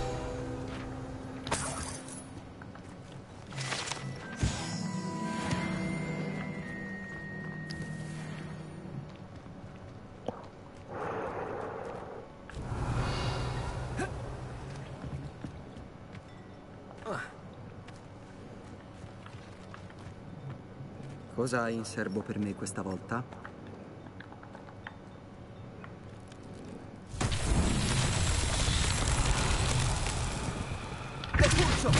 Cosa hai in serbo per me questa volta? Depulso!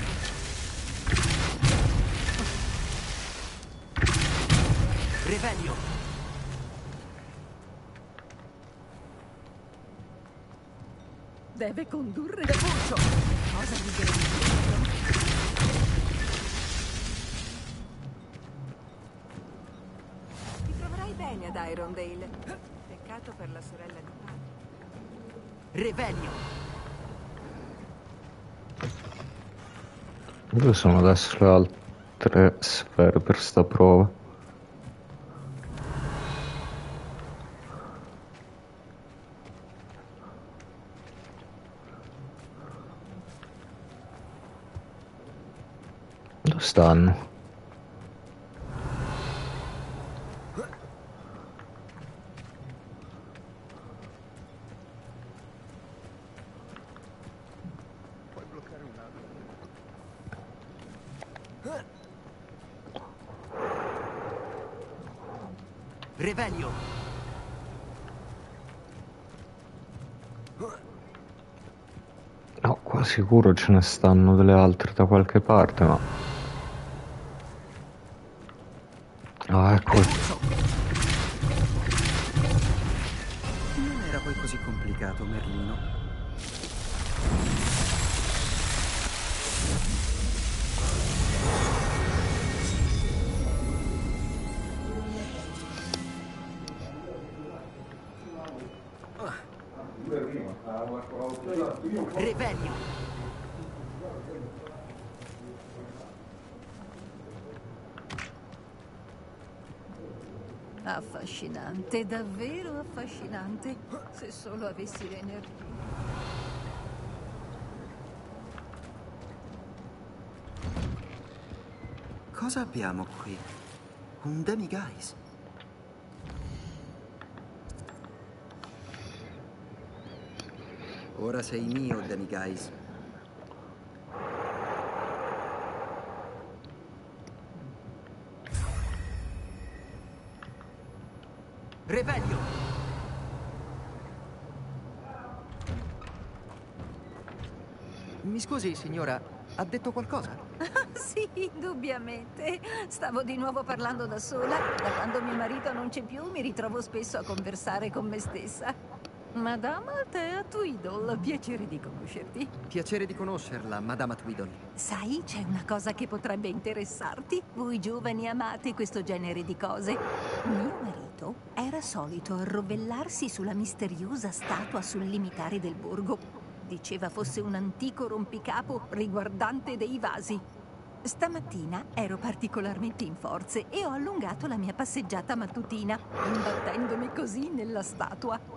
Revelio! Deve condurre... Depulso! Cosa di grande? Ti troverai bene ad Irondale. Peccato per la sorella di padre. Revelio! Dove sono adesso le altre sfere per sta prova? Dove stanno? Revelio! No, qua sicuro ce ne stanno delle altre da qualche parte, ma... Ah, ecco. Non era poi così complicato, Merlino. Revelio! Affascinante, davvero affascinante. Se solo avessi l'energia. Cosa abbiamo qui? Un demiguise. Ora sei mio, demiguise. Revelio! Mi scusi, signora, ha detto qualcosa? Sì, indubbiamente. Stavo di nuovo parlando da sola. Da quando mio marito non c'è più, mi ritrovo spesso a conversare con me stessa. Madame Altea Tweedle, piacere di conoscerti. Piacere di conoscerla, Madama Tweedle. Sai, c'è una cosa che potrebbe interessarti. Voi giovani amate questo genere di cose. Mio marito era solito arrovellarsi sulla misteriosa statua sul limitare del borgo. Diceva fosse un antico rompicapo riguardante dei vasi. Stamattina ero particolarmente in forze e ho allungato la mia passeggiata mattutina, imbattendomi così nella statua.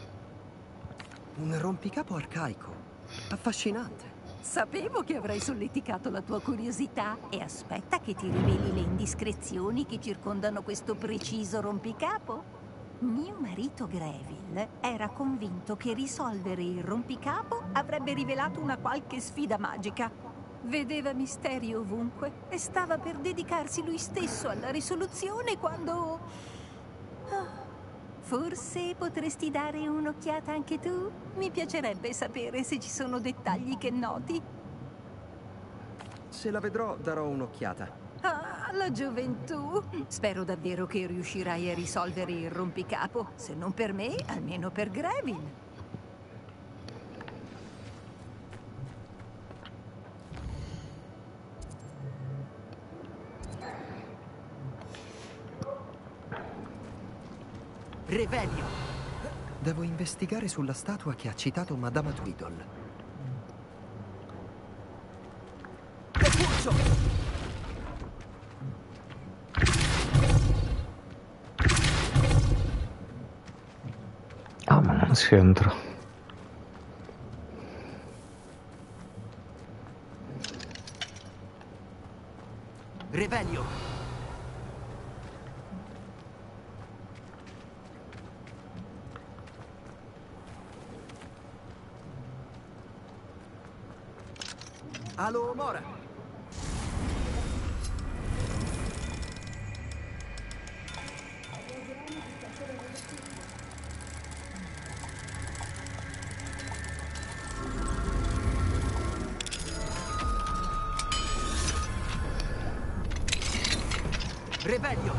Un rompicapo arcaico. Affascinante. Sapevo che avrei solleticato la tua curiosità e aspetta che ti riveli le indiscrezioni che circondano questo preciso rompicapo. Mio marito Greville era convinto che risolvere il rompicapo avrebbe rivelato una qualche sfida magica. Vedeva misteri ovunque e stava per dedicarsi lui stesso alla risoluzione quando... Oh, forse potresti dare un'occhiata anche tu? Mi piacerebbe sapere se ci sono dettagli che noti. Se la vedrò, darò un'occhiata. Ah, la gioventù! Spero davvero che riuscirai a risolvere il rompicapo. Se non per me, almeno per Greville. Revelio! Devo investigare sulla statua che ha citato Madama Tweedle. Depulso! Ah, ma non si entra. Revelio! Alo, Mora! Revelio!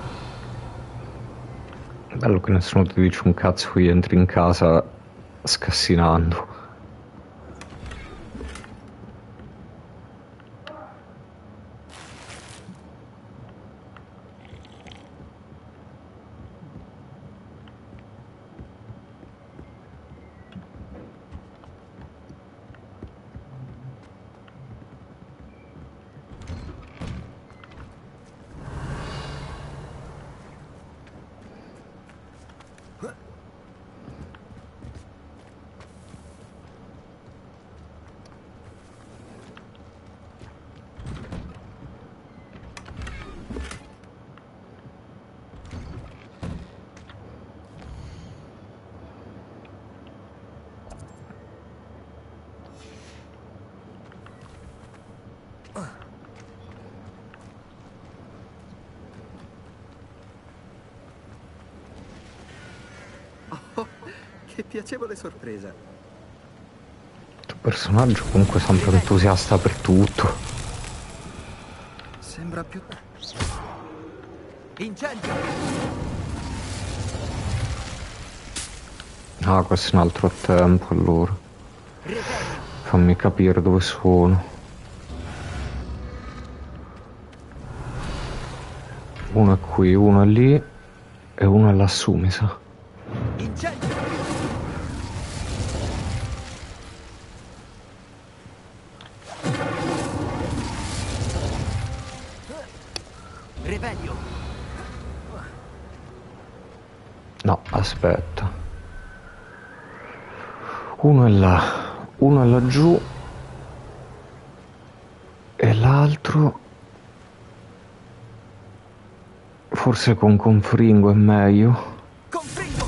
Bello che nessuno ti dice un cazzo qui entri in casa scassinando. Oh, che piacevole sorpresa. Il tuo personaggio comunque sempre entusiasta per tutto. Sembra più... Incendio! Ah, questo è un altro tempo allora. Fammi capire dove sono. Uno è qui, uno è lì e uno è lassù, mi sa. Incendio! Revelio! No, aspetta. Uno è là, uno è laggiù e l'altro forse con Confringo è meglio. Confringo!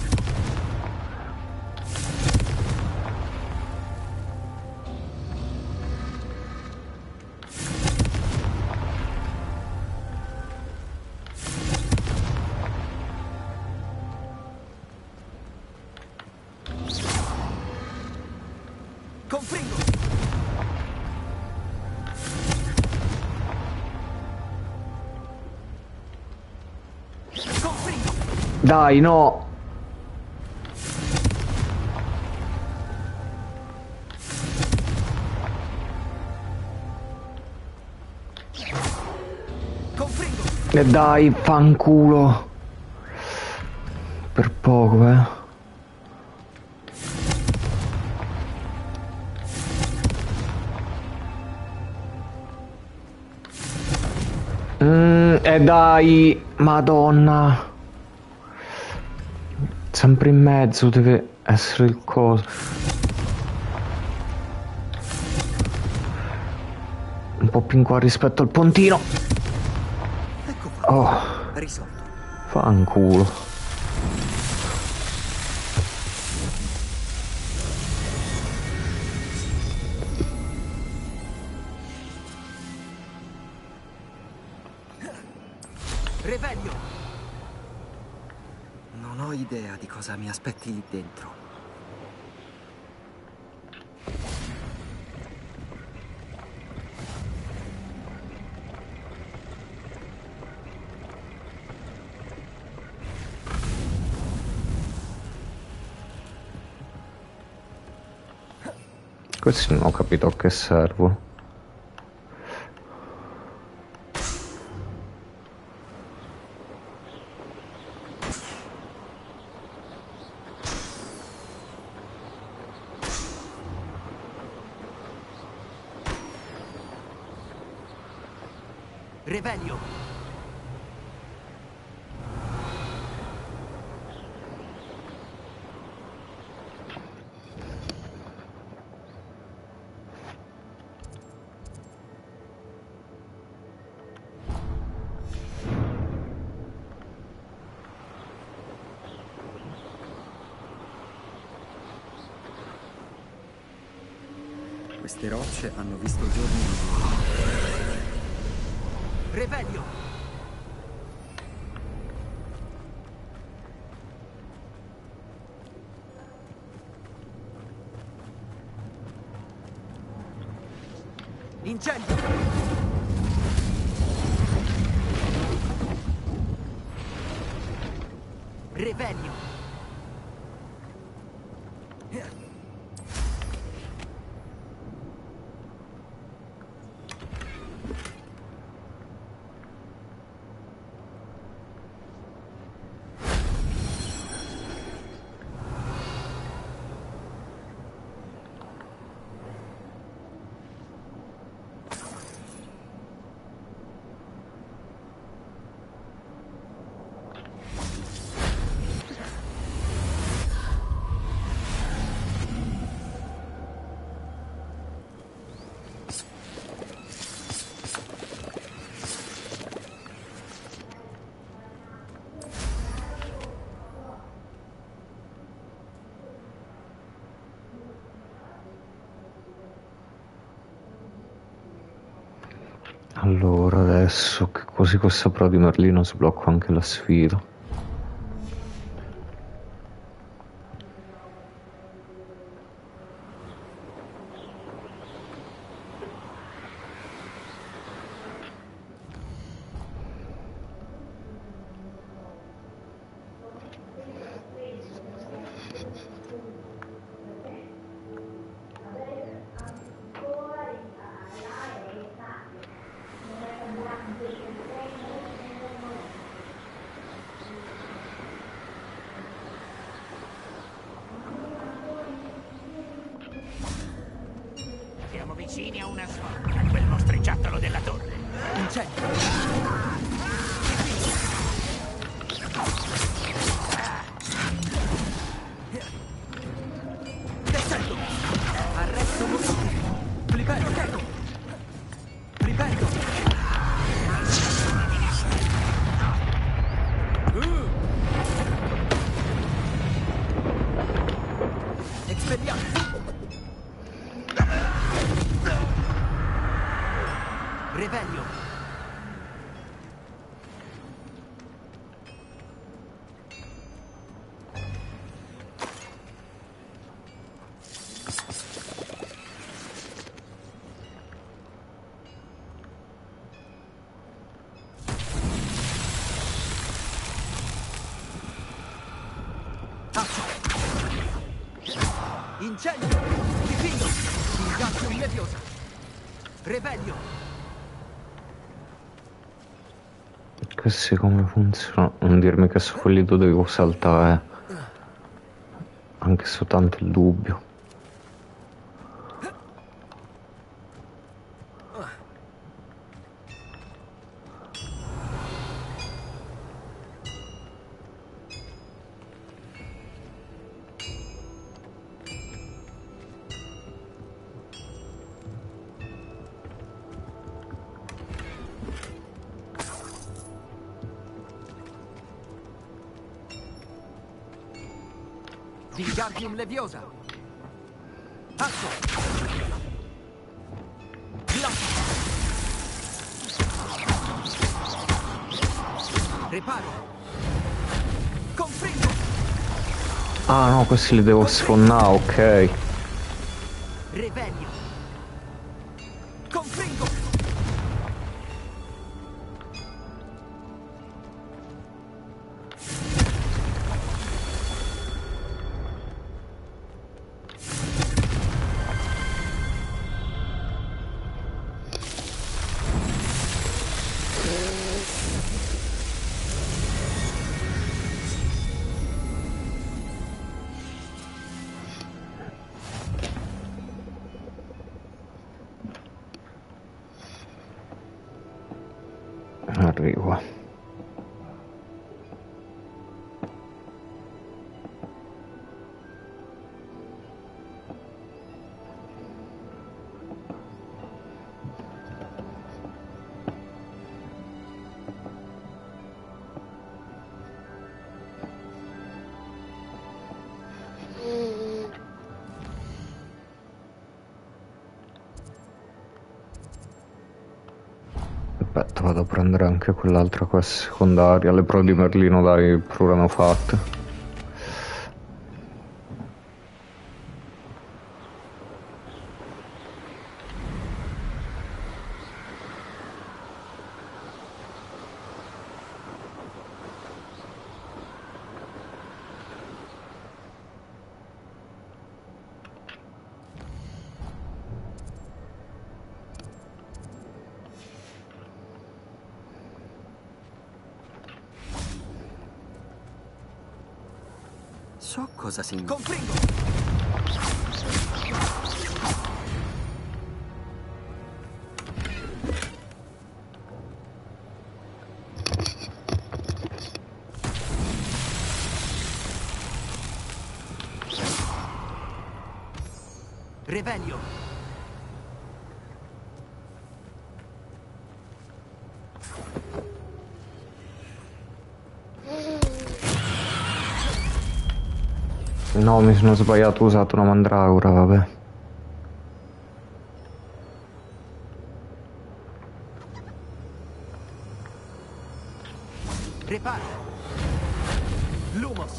Dai, no. E dai, fanculo. Per poco, eh. Mm, e dai, madonna. Sempre in mezzo deve essere il coso. Un po' più in qua rispetto al pontino. Ecco qua. Oh, Risolto. fanculo. Revelio! Non ho idea di cosa mi aspetti lì dentro. Questo non ho capito a che servo. Revelio! Queste rocce hanno visto giorni. Revelio! Incendio! Revelio! Allora, adesso che così con sopra di Merlino sblocco anche la sfida. Siamo vicini a una svolta, a quel mostriciattolo della torre. Incendio! Descendo! Arresto motivo! Flipendo! Flipendo! Uh. Expelliarmus! Revelio! Incendio! Difino! Wingardium Leviosa! Revelio! Questi come funziona? Non dirmi che su quelli tu devo saltare. Anche soltanto il dubbio. Wingardium Leviosa! Asso! Glasso! Reparo! Confringo! Ah no, questi li devo sfonnare, ok. Revelio! Confringo! Arrivo. Aspetta, vado a prendere anche quell'altra quest secondaria. Le prove di Merlino dai pure hanno fatte. So cosa significa. Confringo! Revelio! No, mi sono sbagliato, ho usato una mandragora, vabbè. Reparo! Lumos!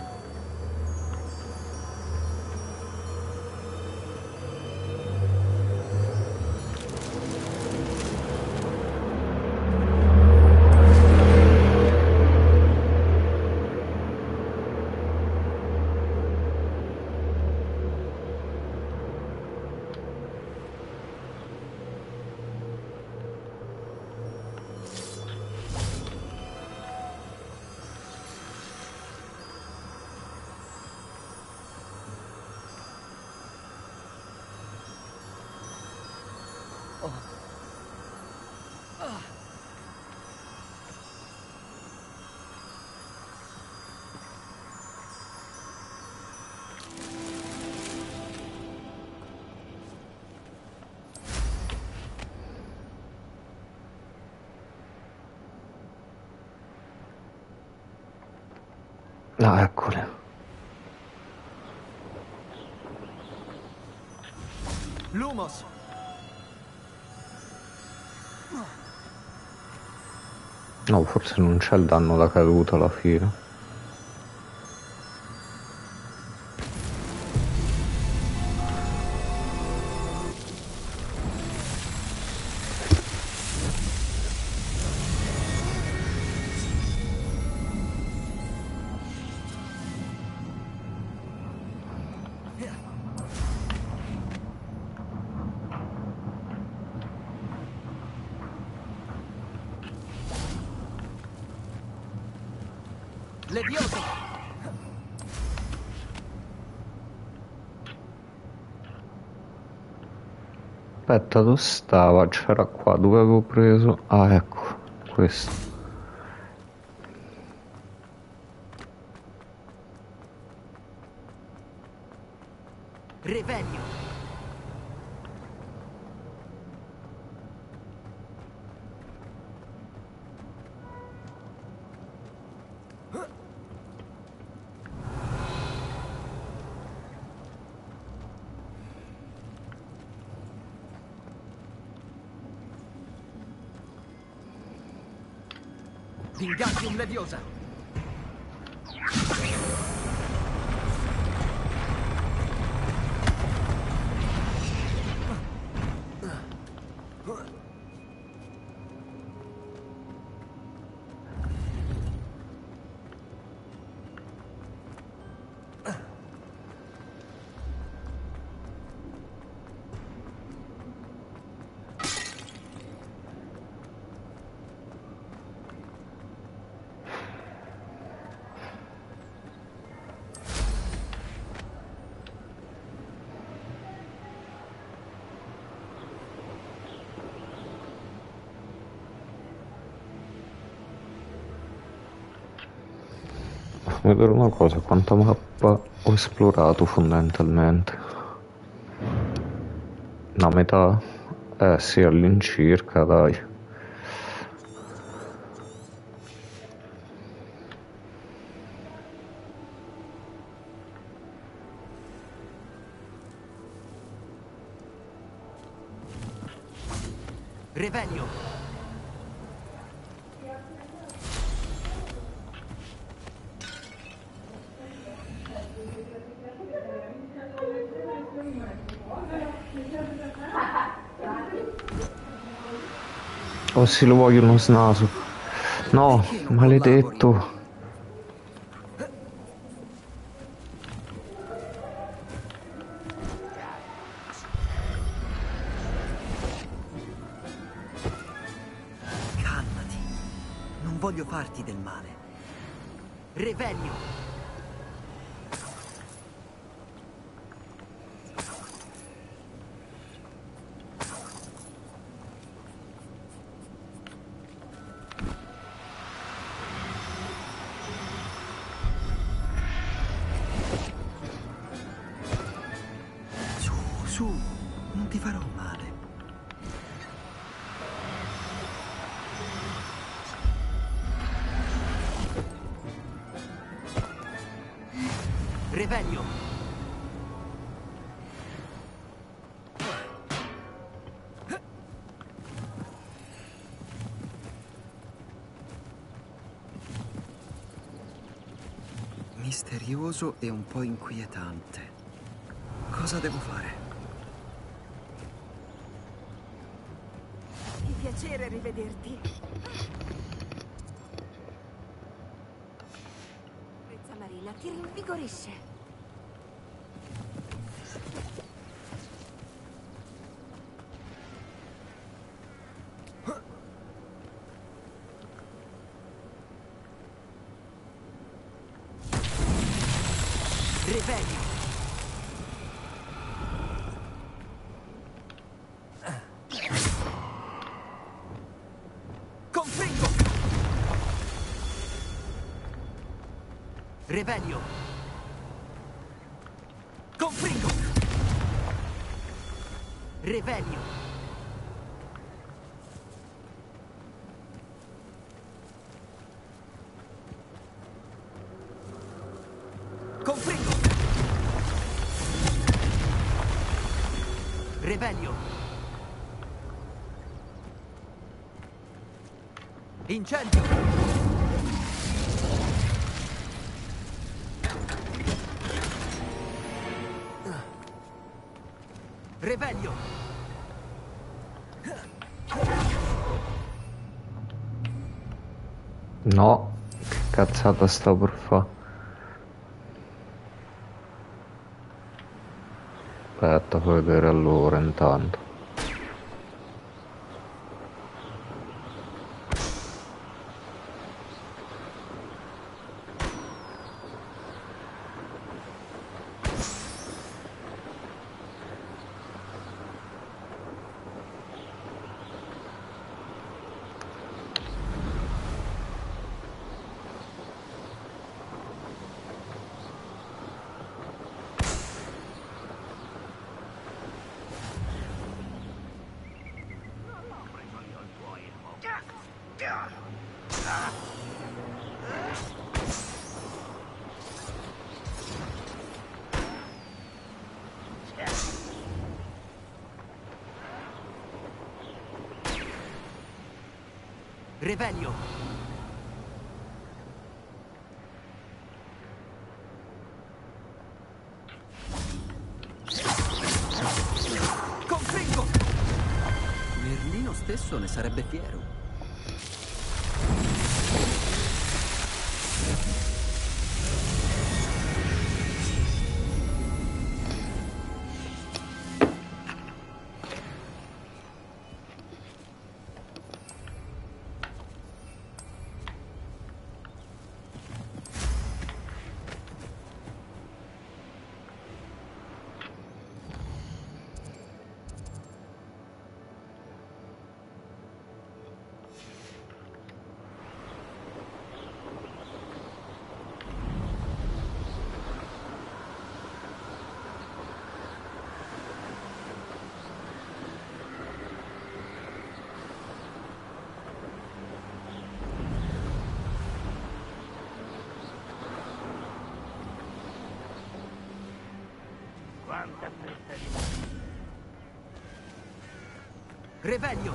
Ah, eccole. Lumos! No, forse non c'è il danno da caduta alla fine. Levioso! Aspetta, dove stava? C'era qua, dove avevo preso? Ah, ecco, questo. Revelio! Wingardium Leviosa! Fammi vedere una cosa, quanta mappa ho esplorato fondamentalmente? Una metà? Eh sì, all'incirca, dai. Revelio! Oh sì, lo voglio uno snaso. No, maledetto. Calmati. Non voglio farti del male. Revelio! Su, non ti farò male. Revelio! Misterioso e un po' inquietante. Cosa devo fare? Che piacere rivederti. Prezza Marilla ti rinvigorisce. Revelio! Confringo! Revelio! Confringo! Revelio! Confringo! Revelio! Incendio! Revelio! No, che cazzata sta per fa'? Aspetta, fai vedere allora intanto. Revelio. Conflitto. Merlino stesso ne sarebbe fiero. Revelio.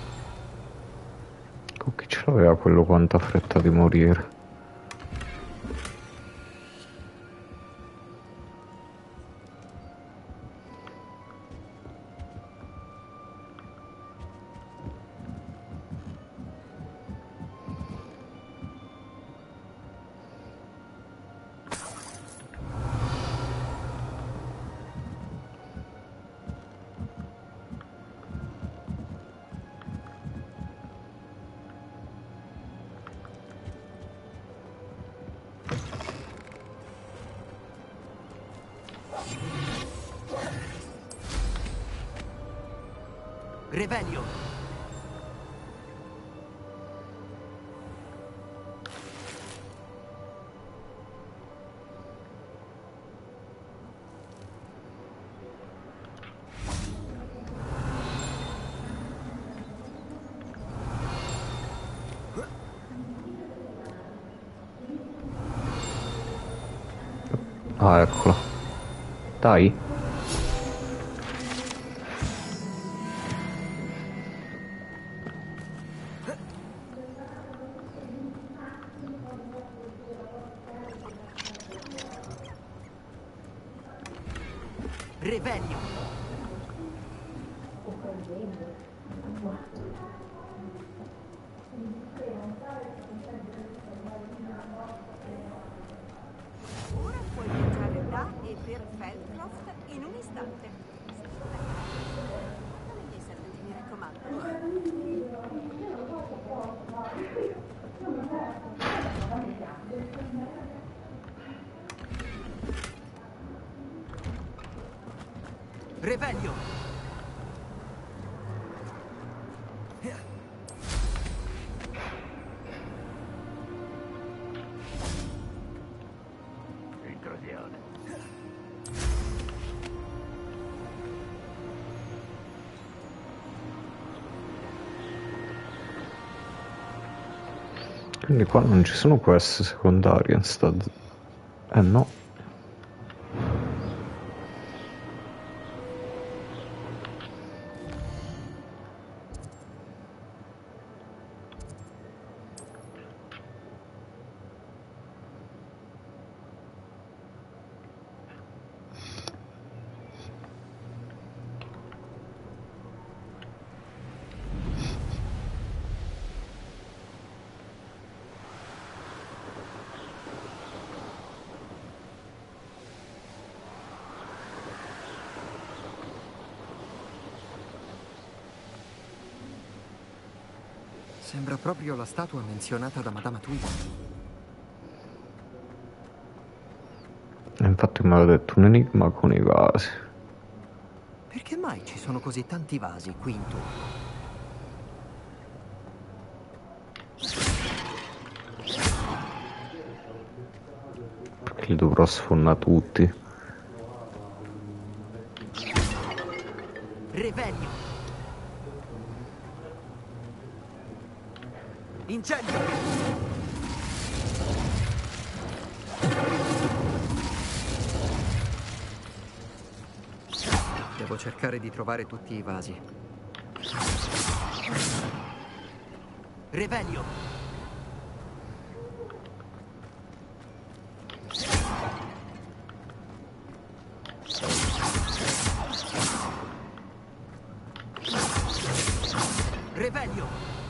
Con chi ce l'aveva quello quanta fretta di morire? Revelio. Ah, eccola. Dai. Revelio. Ora puoi viaggiare da e per Feldcroft in un istante. Guarda le mie salute, mi raccomando. Revelio. Intrusione. Quindi qua non ci sono quest secondarie in sta... z- Eh no. Sembra proprio la statua menzionata da Madama Tweed. E infatti me l'ha detto un enigma con i vasi. Perché mai ci sono così tanti vasi qui intorno? Perché li dovrò sfonnare tutti. Revelio. Incendio. Devo cercare di trovare tutti i vasi. Revelio. Revelio.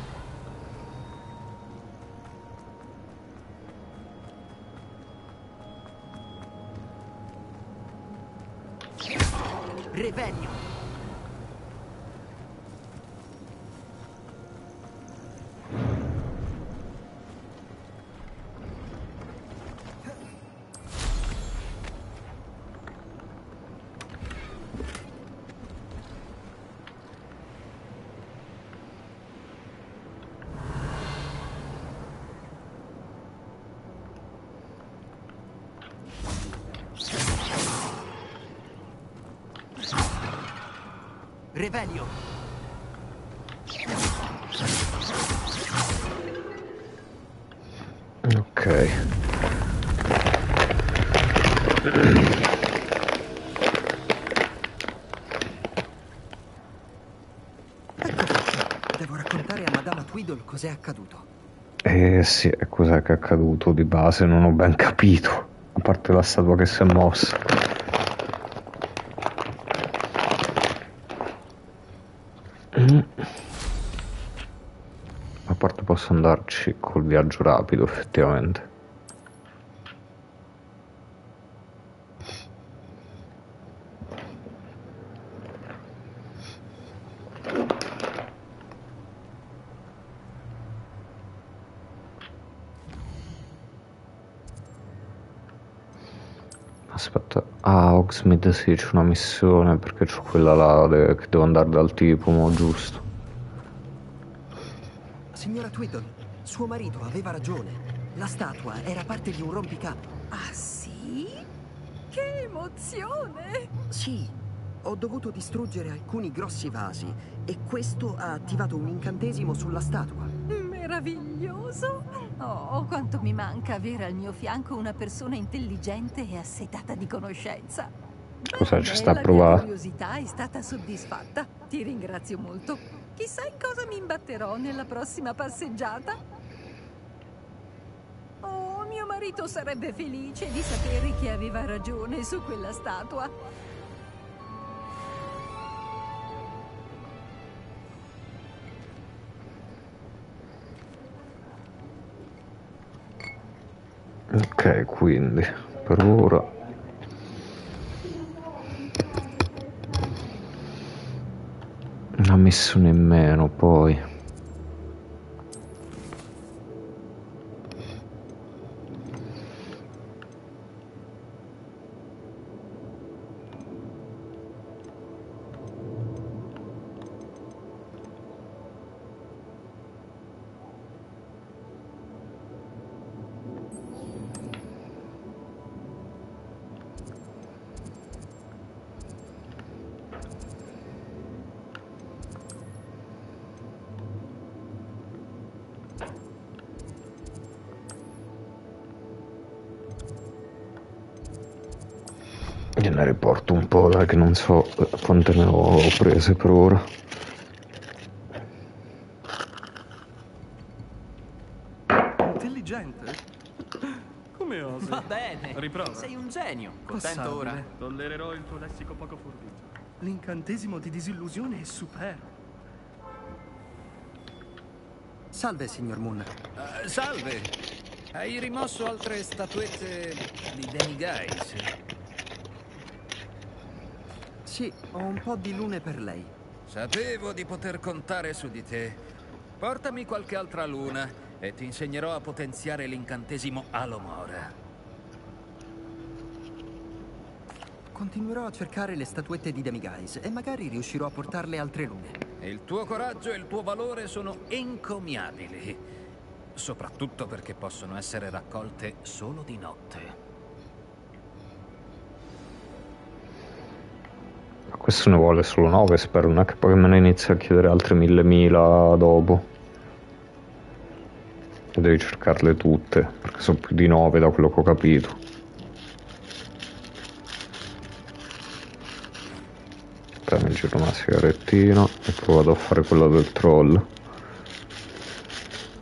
Revelio. Revelio. Ok. Ecco fatto. Devo raccontare a Madama Tweedle cos'è accaduto. Eh sì, e cos'è che è accaduto di base? Non ho ben capito. A parte la statua che si è mossa. Mm. A parte posso andarci col viaggio rapido, effettivamente. Aspetta, ah, Hogsmeade sì, c'è una missione perché c'ho quella là de- che devo andare dal tipo, mo, giusto. Signora Tweedle, suo marito aveva ragione. La statua era parte di un rompicapo. Ah, sì? Che emozione! Sì, ho dovuto distruggere alcuni grossi vasi e questo ha attivato un incantesimo sulla statua. Meraviglioso! Oh, quanto mi manca avere al mio fianco una persona intelligente e assetata di conoscenza. Cosa ci sta a La mia provare? curiosità è stata soddisfatta. Ti ringrazio molto. Chissà in cosa mi imbatterò nella prossima passeggiata. Oh, mio marito sarebbe felice di sapere che aveva ragione su quella statua. Ok, quindi per ora una missione in meno, poi gliene riporto un po', dai, che non so quante ne ho prese per ora. Intelligente? Come osi? Va bene. Riprova. Sei un genio. Contento Passabile. ora? Tollererò il tuo lessico poco furbito. L'incantesimo di disillusione è superbo. Salve, signor Moon. Uh, salve! Hai rimosso altre statuette di Demiguise? Sì, ho un po' di lune per lei. Sapevo di poter contare su di te. Portami qualche altra luna e ti insegnerò a potenziare l'incantesimo Alomora. Continuerò a cercare le statuette di Demiguise e magari riuscirò a portarle altre lune. Il tuo coraggio e il tuo valore sono encomiabili, soprattutto perché possono essere raccolte solo di notte. Questo ne vuole solo nove, spero, non è che poi me ne inizia a chiedere altre mille mila dopo. Devi cercarle tutte, perché sono più di nove da quello che ho capito. Mi giro una sigarettina e poi vado a fare quella del troll.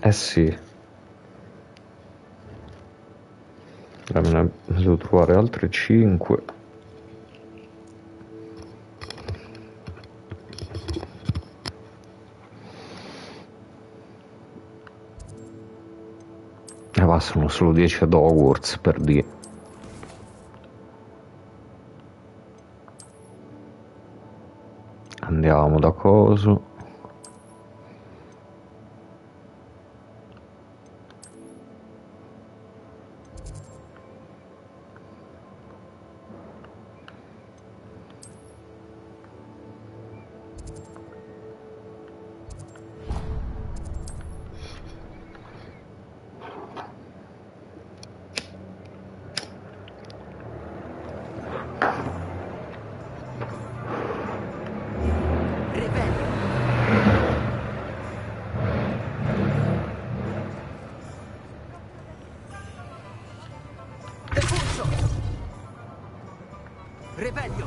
Eh sì. Eh, me ne devo trovare altre cinque. E va, sono solo dieci ad Hogwarts, per dire. Andiamo da coso. Revelio!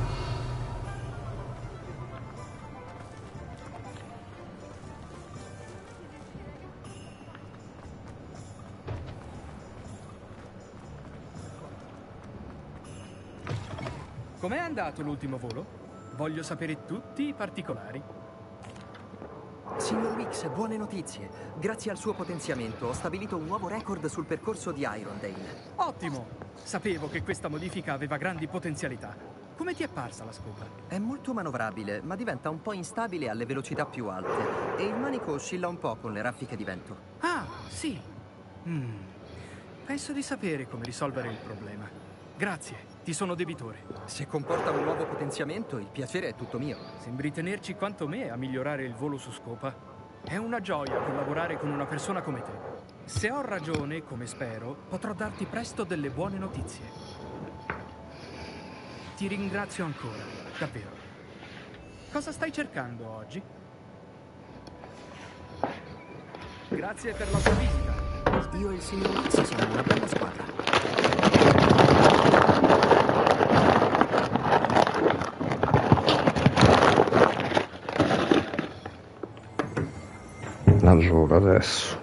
Com'è andato l'ultimo volo? Voglio sapere tutti i particolari. Signor Weeks, buone notizie. Grazie al suo potenziamento ho stabilito un nuovo record sul percorso di Irondale. Ottimo! Sapevo che questa modifica aveva grandi potenzialità. Come ti è parsa la scopa? È molto manovrabile, ma diventa un po' instabile alle velocità più alte. E il manico oscilla un po' con le raffiche di vento. Ah, sì. Mm. Penso di sapere come risolvere il problema. Grazie, ti sono debitore. Se comporta un nuovo potenziamento, il piacere è tutto mio. Sembri tenerci quanto me a migliorare il volo su scopa. È una gioia collaborare con una persona come te. Se ho ragione, come spero, potrò darti presto delle buone notizie. Ti ringrazio ancora, davvero. Cosa stai cercando oggi? Grazie per la tua visita. Io e il signor Weeks siamo una bella squadra. Allora, adesso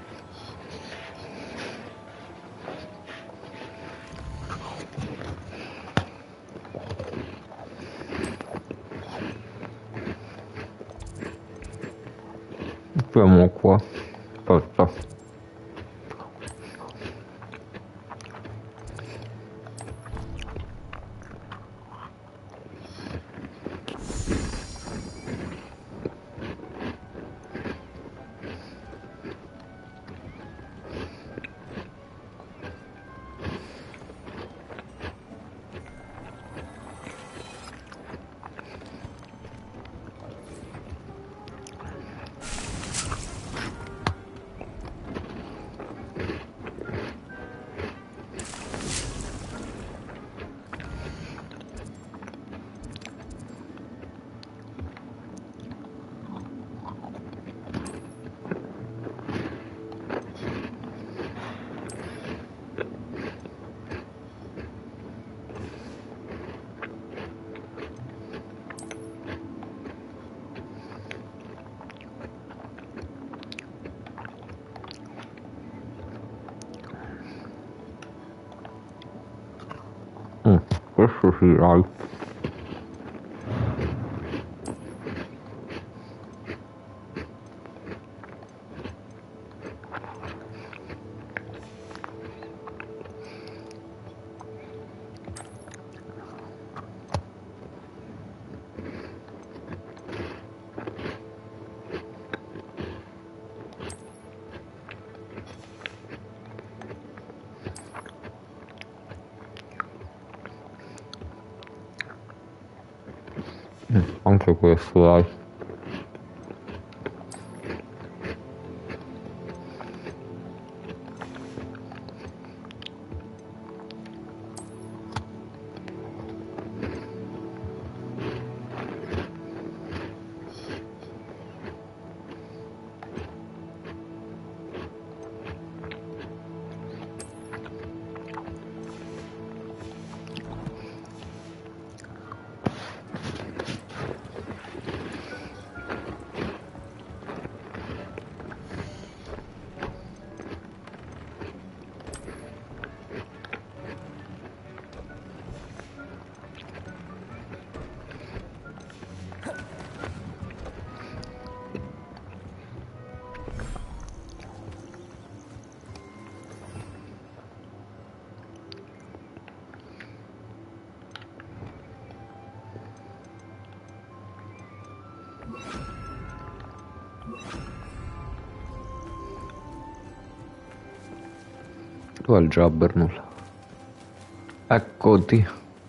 proviamo qua. Aspetta. Questo sì, dai. Anche questo, dai. Dov'è il Jabbernull? Eccoti.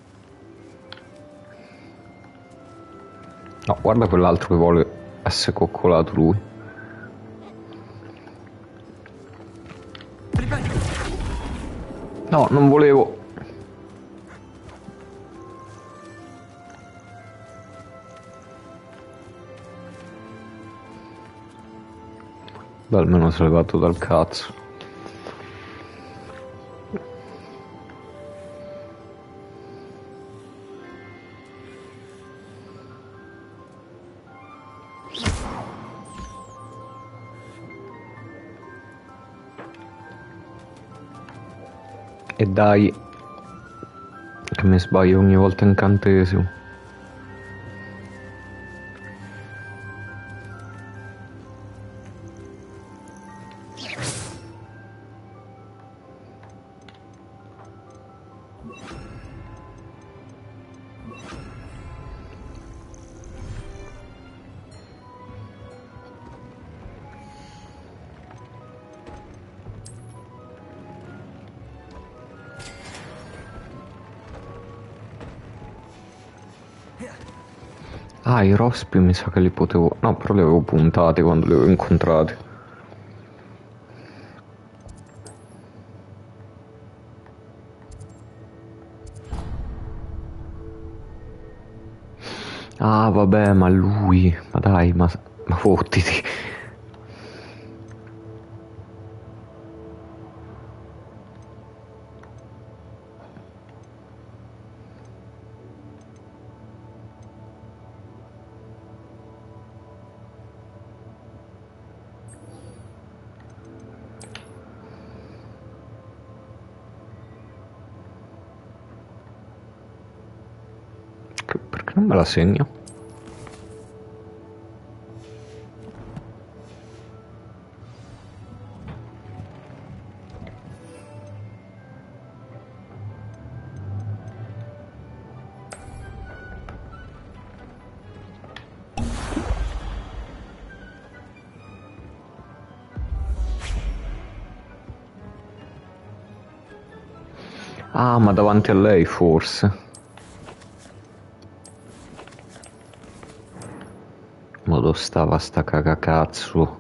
No, guarda quell'altro che vuole essere coccolato lui. No, non volevo. Beh, almeno si è levato dal cazzo. E dai, che mi sbaglio ogni volta incantesimo. Ah, i rospi mi sa che li potevo... No, però li avevo puntati quando li avevo incontrati. Ah, vabbè, ma lui... Ma dai, ma... Ma fottiti. Perché non me la segno? Ah, ma davanti a lei forse. Ma dove stava sta cagacazzo?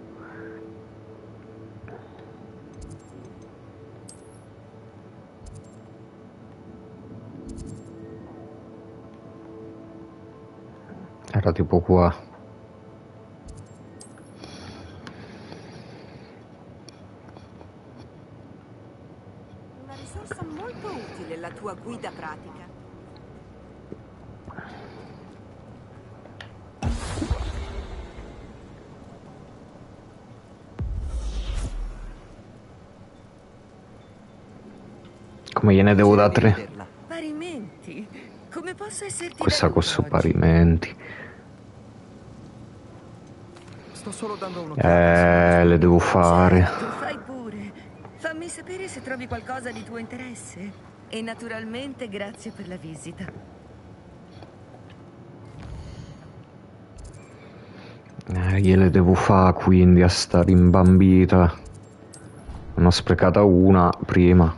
Era tipo qua. Una risorsa molto utile, la tua guida pratica. Come gliene devo da tre? Parimenti. Come posso esserti Questa cosa parimenti. Sto solo dando uno. Eh, le devo fare. Certo, fai pure. Fammi sapere se trovi qualcosa di tuo interesse. E naturalmente grazie per la visita. Eh, gliele devo fare quindi a sta rimbambita. Ne ho sprecata una prima.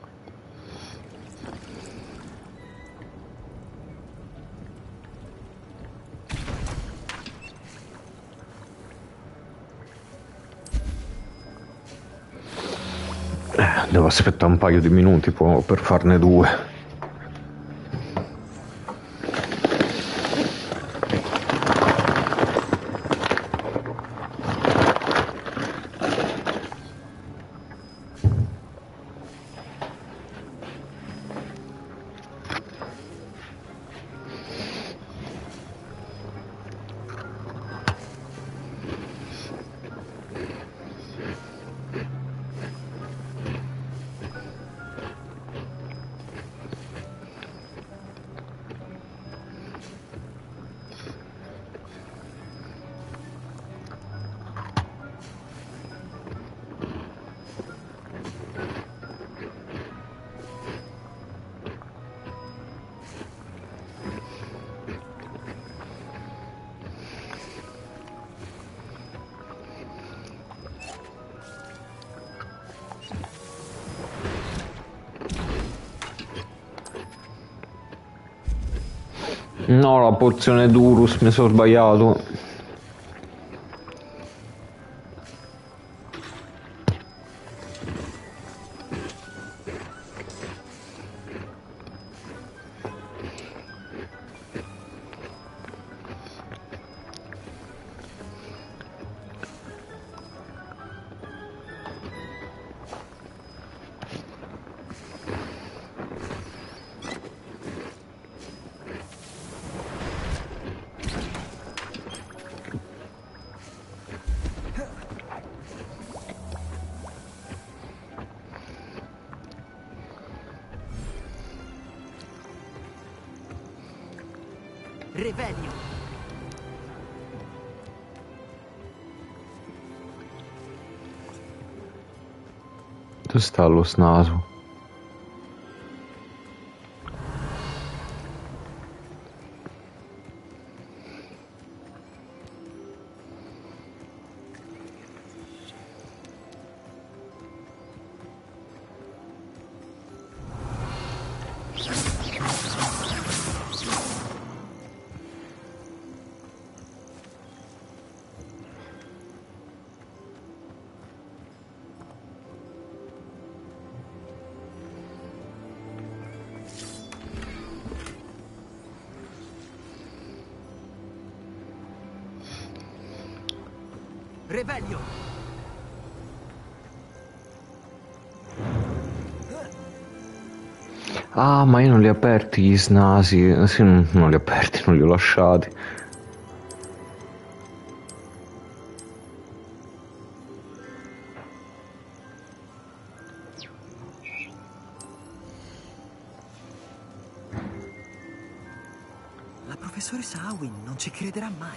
Devo aspettare un paio di minuti per farne due. No, la pozione Durus, mi sono sbagliato. Revelio. Dove sta lo snaso? Revelio. Ah, ma io non li ho aperti gli snasi. Sì, non, non li ho aperti, non li ho lasciati. La professoressa Awin non ci crederà mai.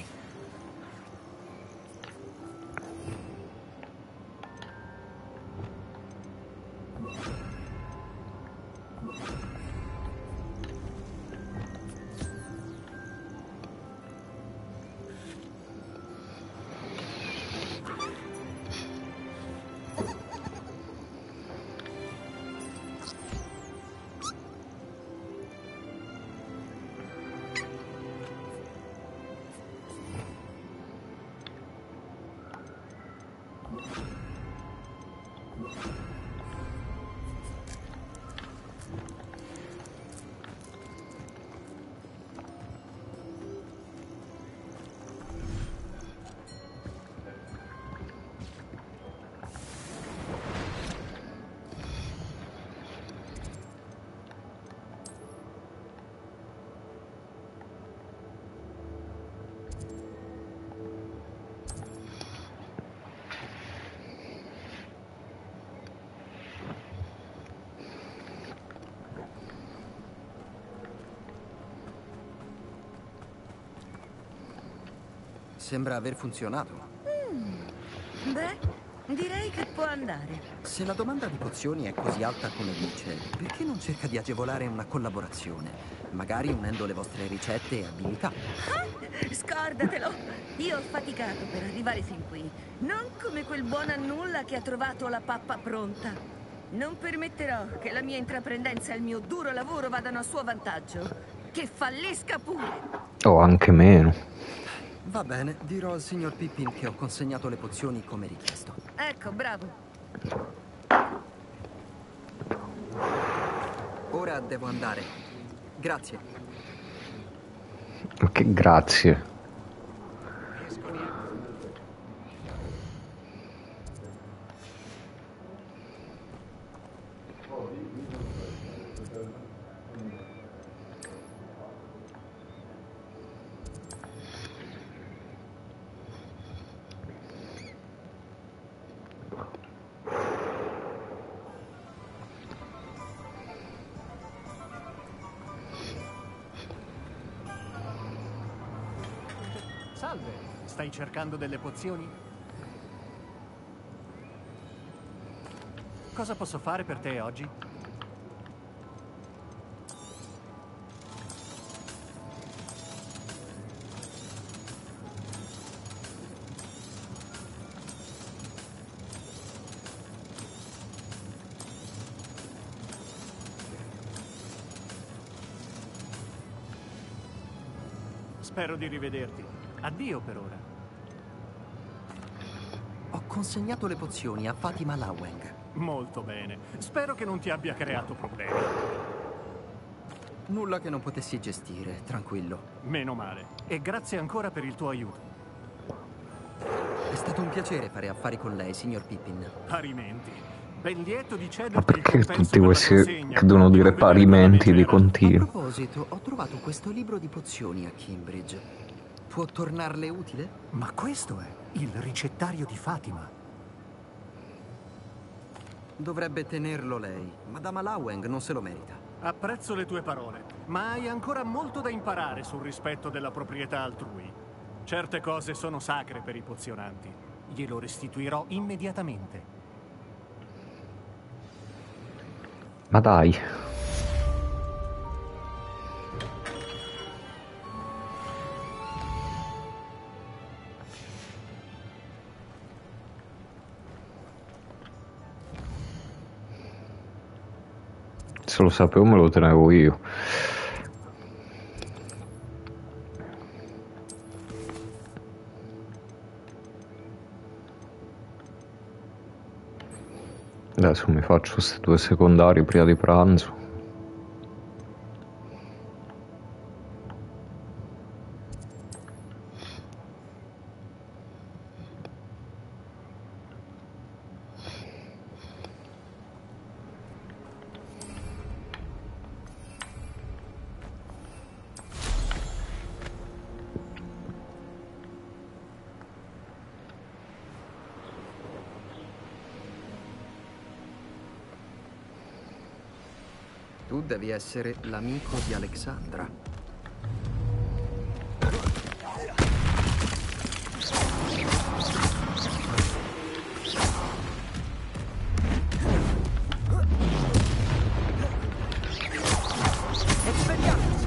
Sembra aver funzionato. Mm. Beh, direi che può andare. Se la domanda di pozioni è così alta come dice, perché non cerca di agevolare una collaborazione? Magari unendo le vostre ricette e abilità. Ah, scordatelo! Io ho faticato per arrivare fin qui. Non come quel buon a nulla che ha trovato la pappa pronta. Non permetterò che la mia intraprendenza e il mio duro lavoro vadano a suo vantaggio. Che fallisca pure! O anche meno. Va bene, dirò al signor Pippin che ho consegnato le pozioni come richiesto. Ecco, bravo. Ora devo andare. Grazie. Che grazie. Salve, stai cercando delle pozioni? Cosa posso fare per te oggi? Spero di rivederti. Addio per ora. Ho consegnato le pozioni a Fatima Laweng. Molto bene. Spero che non ti abbia creato problemi. Nulla che non potessi gestire, tranquillo. Meno male. E grazie ancora per il tuo aiuto. È stato un piacere fare affari con lei, signor Pippin. Parimenti. Ben lieto di Ma cederti il perché compenso tutti per la questi consegna. che devono dire parimenti di A continuo? proposito, ho trovato questo libro di pozioni a Cambridge. Può tornarle utile? Ma questo è il ricettario di Fatima. Dovrebbe tenerlo lei. Madama Laweng non se lo merita. Apprezzo le tue parole, ma hai ancora molto da imparare sul rispetto della proprietà altrui. Certe cose sono sacre per i pozionanti. Glielo restituirò immediatamente. Ma dai. Se lo sapevo me lo tenevo io. Adesso mi faccio questi due secondari prima di pranzo. Tu devi essere l'amico di Alexandra. Expelliarmus!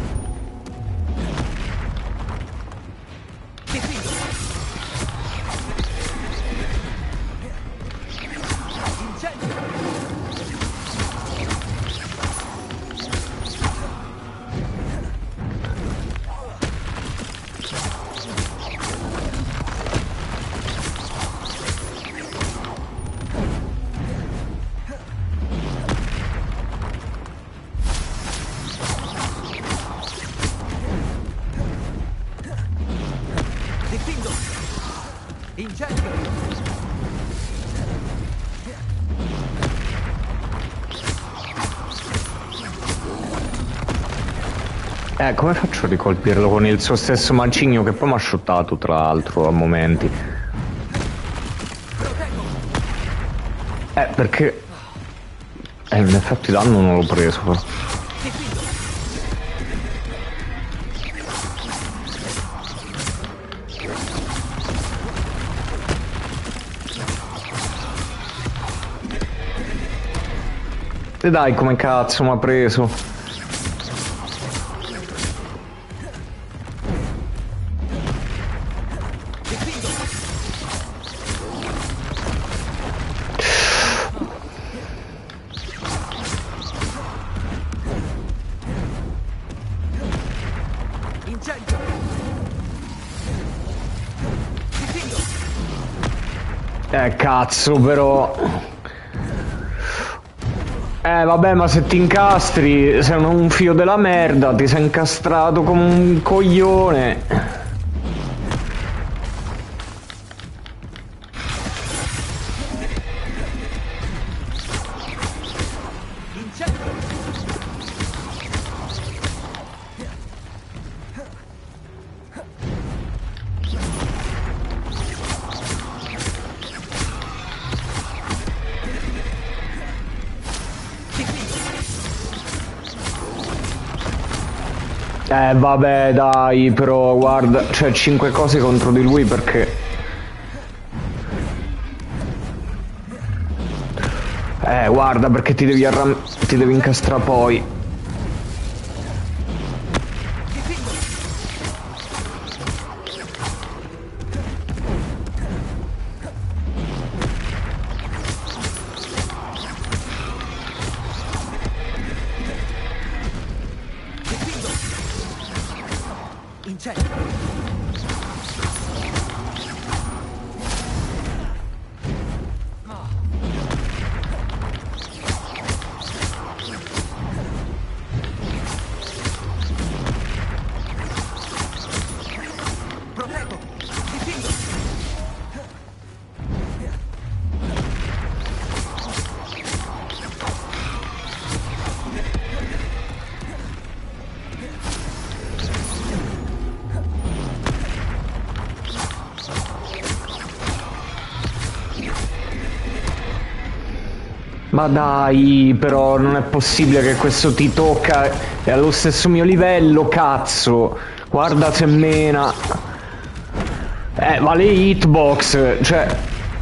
Diffido! Incendio! Eh, come faccio a ricolpirlo con il suo stesso macigno che poi mi ha shottato, tra l'altro, a momenti? Eh, perché... Eh, in effetti danno non l'ho preso, però. E dai, come cazzo mi ha preso? Eh, cazzo, però... Eh, vabbè, ma se ti incastri, sei un figlio della merda, ti sei incastrato come un coglione. Eh vabbè dai, però guarda, c'è cinque cose contro di lui perché... Eh guarda, perché ti devi arram... ti devi incastrare poi. Incendio! Ma dai, però non è possibile che questo ti tocca, è allo stesso mio livello, cazzo. Guarda se mena. Eh, vale hitbox, cioè...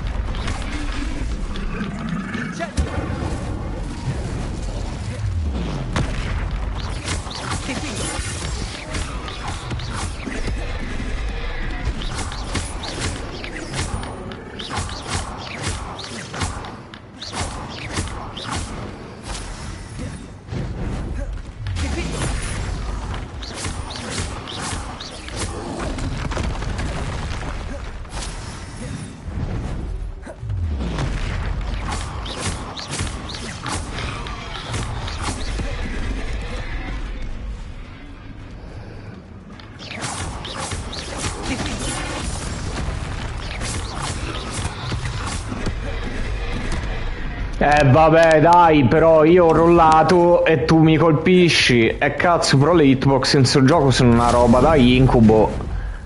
Eh vabbè dai, però io ho rollato e tu mi colpisci. E cazzo, però le hitbox in sto gioco sono una roba da incubo.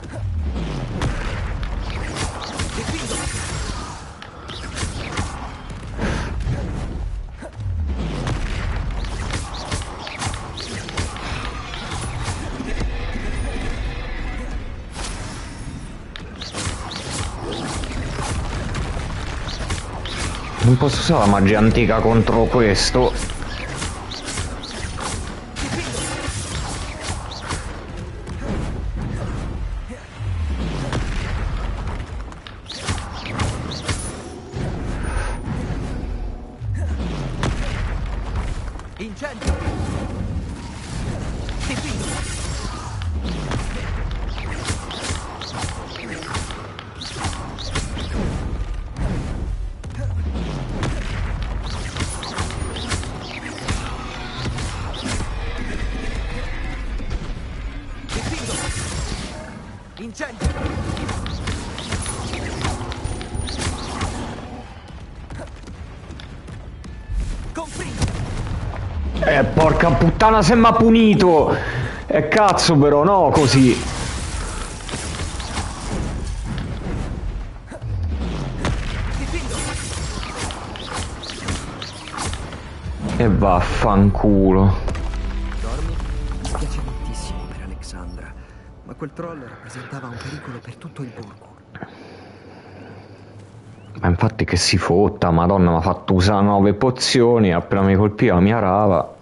Non posso usare la magia antica contro questo. Incendio! Incendio! Eh, porca puttana, se m'ha punito! E cazzo però, no, così. E vaffanculo. Dormi? Mi spiace moltissimo per Alexandra, ma quel troll rappresentava un pericolo per tutto il borgo. Ma infatti che si fotta, madonna, mi ha fatto usare nove pozioni, appena mi colpiva mi arava.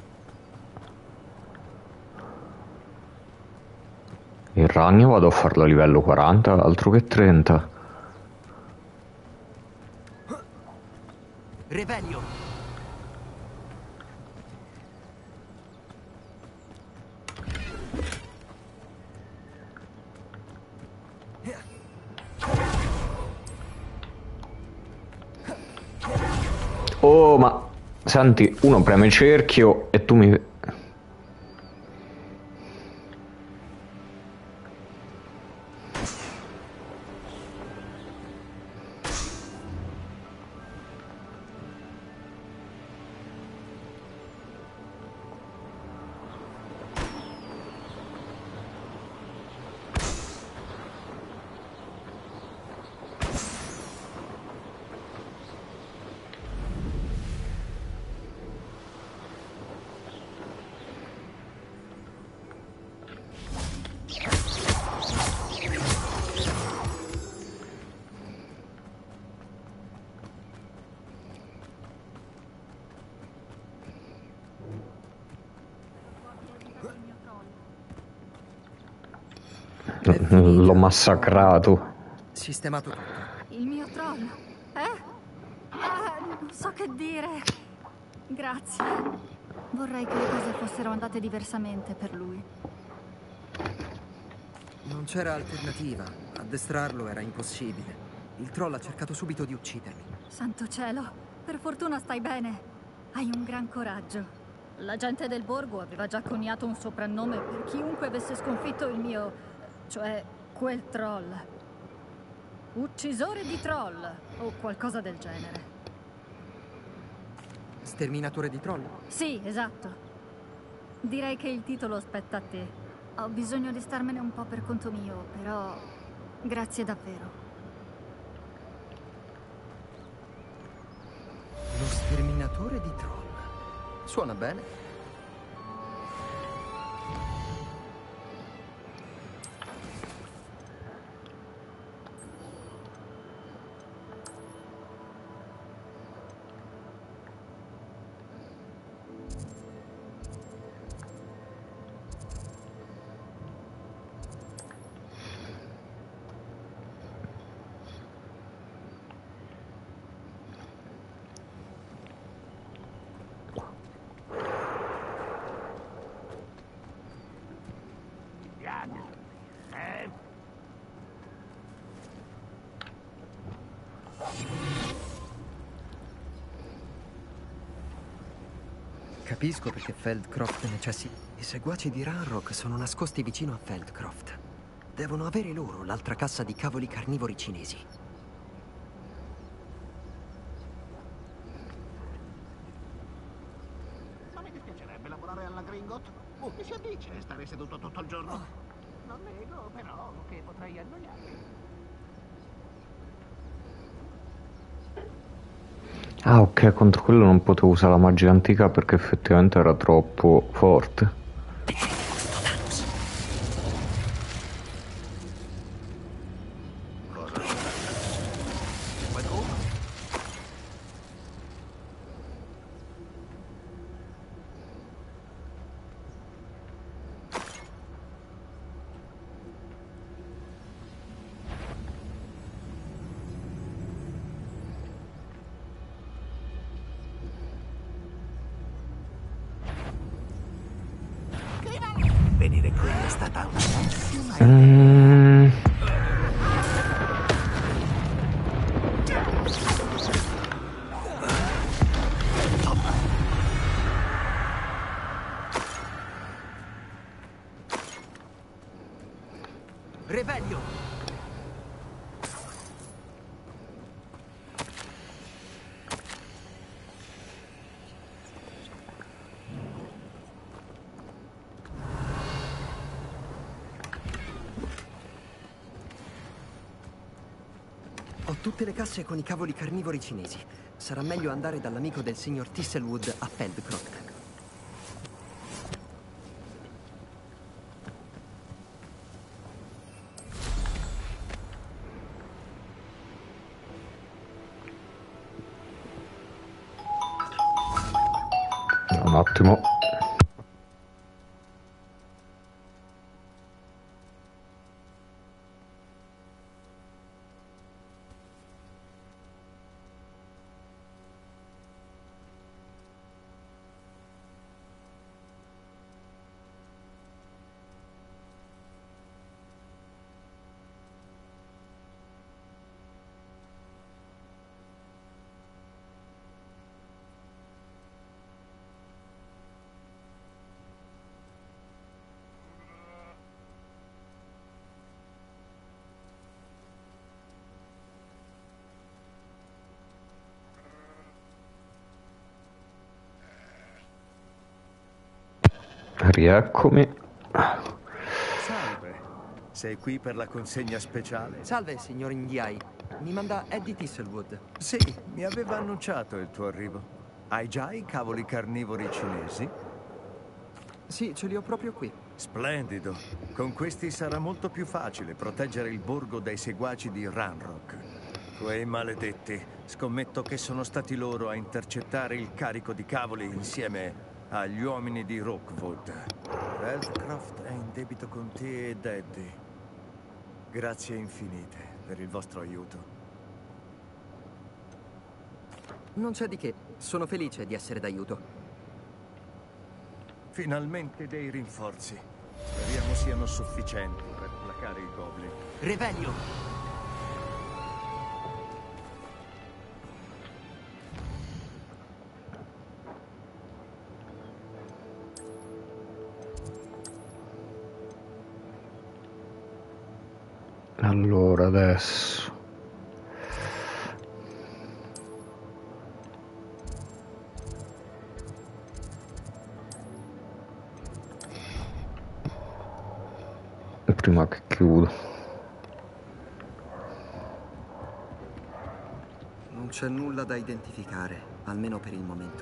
Il ragno vado a farlo a livello quaranta, altro che trenta. Revelio! Oh, ma senti, uno preme cerchio e tu mi... L'ho massacrato. Sistemato tutto. Il mio troll? Eh? Ah, non so che dire. Grazie. Vorrei che le cose fossero andate diversamente per lui. Non c'era alternativa. Addestrarlo era impossibile. Il troll ha cercato subito di uccidermi. Santo cielo, per fortuna stai bene. Hai un gran coraggio. La gente del borgo aveva già coniato un soprannome per chiunque avesse sconfitto il mio... cioè, quel troll. Uccisore di troll, o qualcosa del genere. Sterminatore di troll? Sì, esatto. Direi che il titolo spetta a te. Ho bisogno di starmene un po' per conto mio, però... grazie davvero. Lo sterminatore Cercatore di troll. Suona bene. Capisco perché Feldcroft necessita. I seguaci di Ranrock sono nascosti vicino a Feldcroft. Devono avere loro l'altra cassa di cavoli carnivori cinesi. Ma mi dispiacerebbe lavorare alla Gringot. Oh, mi si addice stare seduto tutto il giorno. Non nego, però, che potrei annoiarmi. Ah, ok, contro quello non potevo usare la magia antica perché effettivamente era troppo forte. Venire qui è stata una pessima Mm. Revelio! Ho tutte le casse con i cavoli carnivori cinesi. Sarà meglio andare dall'amico del signor Tisselwood a Feldcroft. Un attimo. Rieccomi. Salve. Sei qui per la consegna speciale? Salve, signor Indiai. Mi manda Eddie Tisselwood. Sì, mi aveva annunciato il tuo arrivo. Hai già i cavoli carnivori cinesi? Sì, ce li ho proprio qui. Splendido. Con questi sarà molto più facile proteggere il borgo dai seguaci di Ranrock. Quei maledetti. Scommetto che sono stati loro a intercettare il carico di cavoli insieme agli uomini di Rookwood. Feldcroft è in debito con te ed Eddie. Grazie infinite per il vostro aiuto. Non c'è di che. Sono felice di essere d'aiuto. Finalmente dei rinforzi. Speriamo siano sufficienti per placare i goblin. Revelio! Allora, adesso prima che chiudo. Non c'è nulla da identificare, almeno per il momento.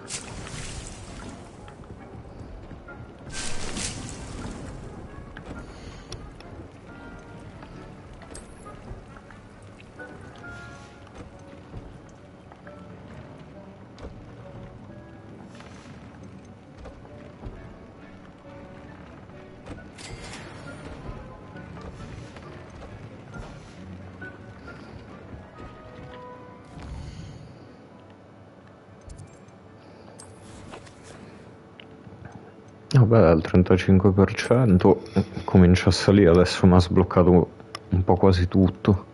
Vabbè, al trentacinque per cento comincia a salire, adesso mi ha sbloccato un po' quasi tutto.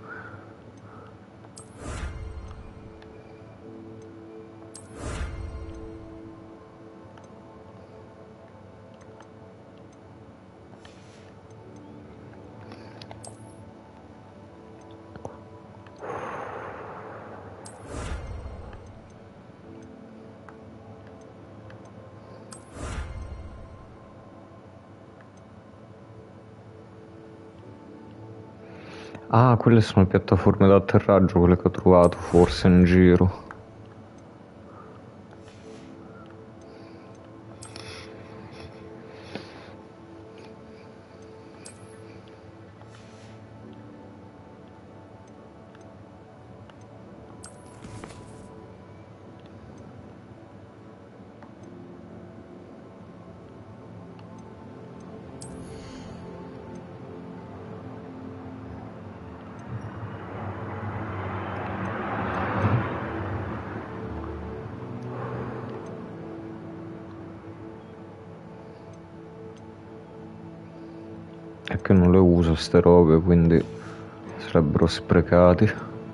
Ah, quelle sono le piattaforme d'atterraggio, quelle che ho trovato forse in giro. È che non le uso ste robe, quindi sarebbero sprecati.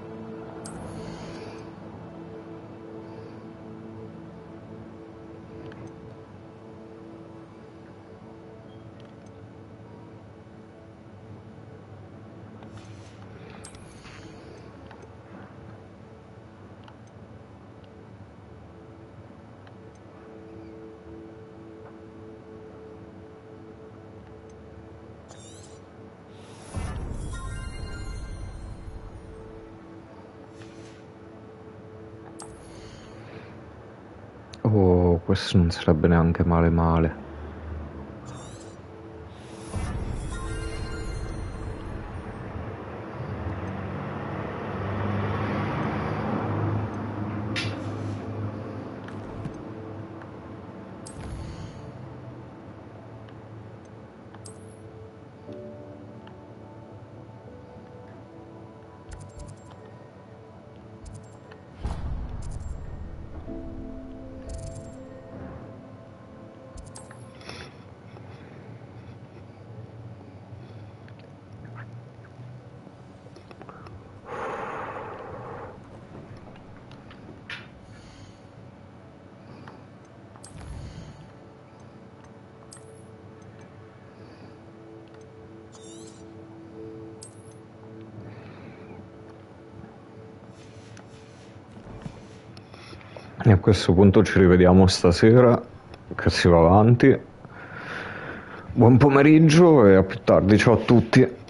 Oh, questo non sarebbe neanche male male. E a questo punto ci rivediamo stasera, che si va avanti. Buon pomeriggio e a più tardi, ciao a tutti.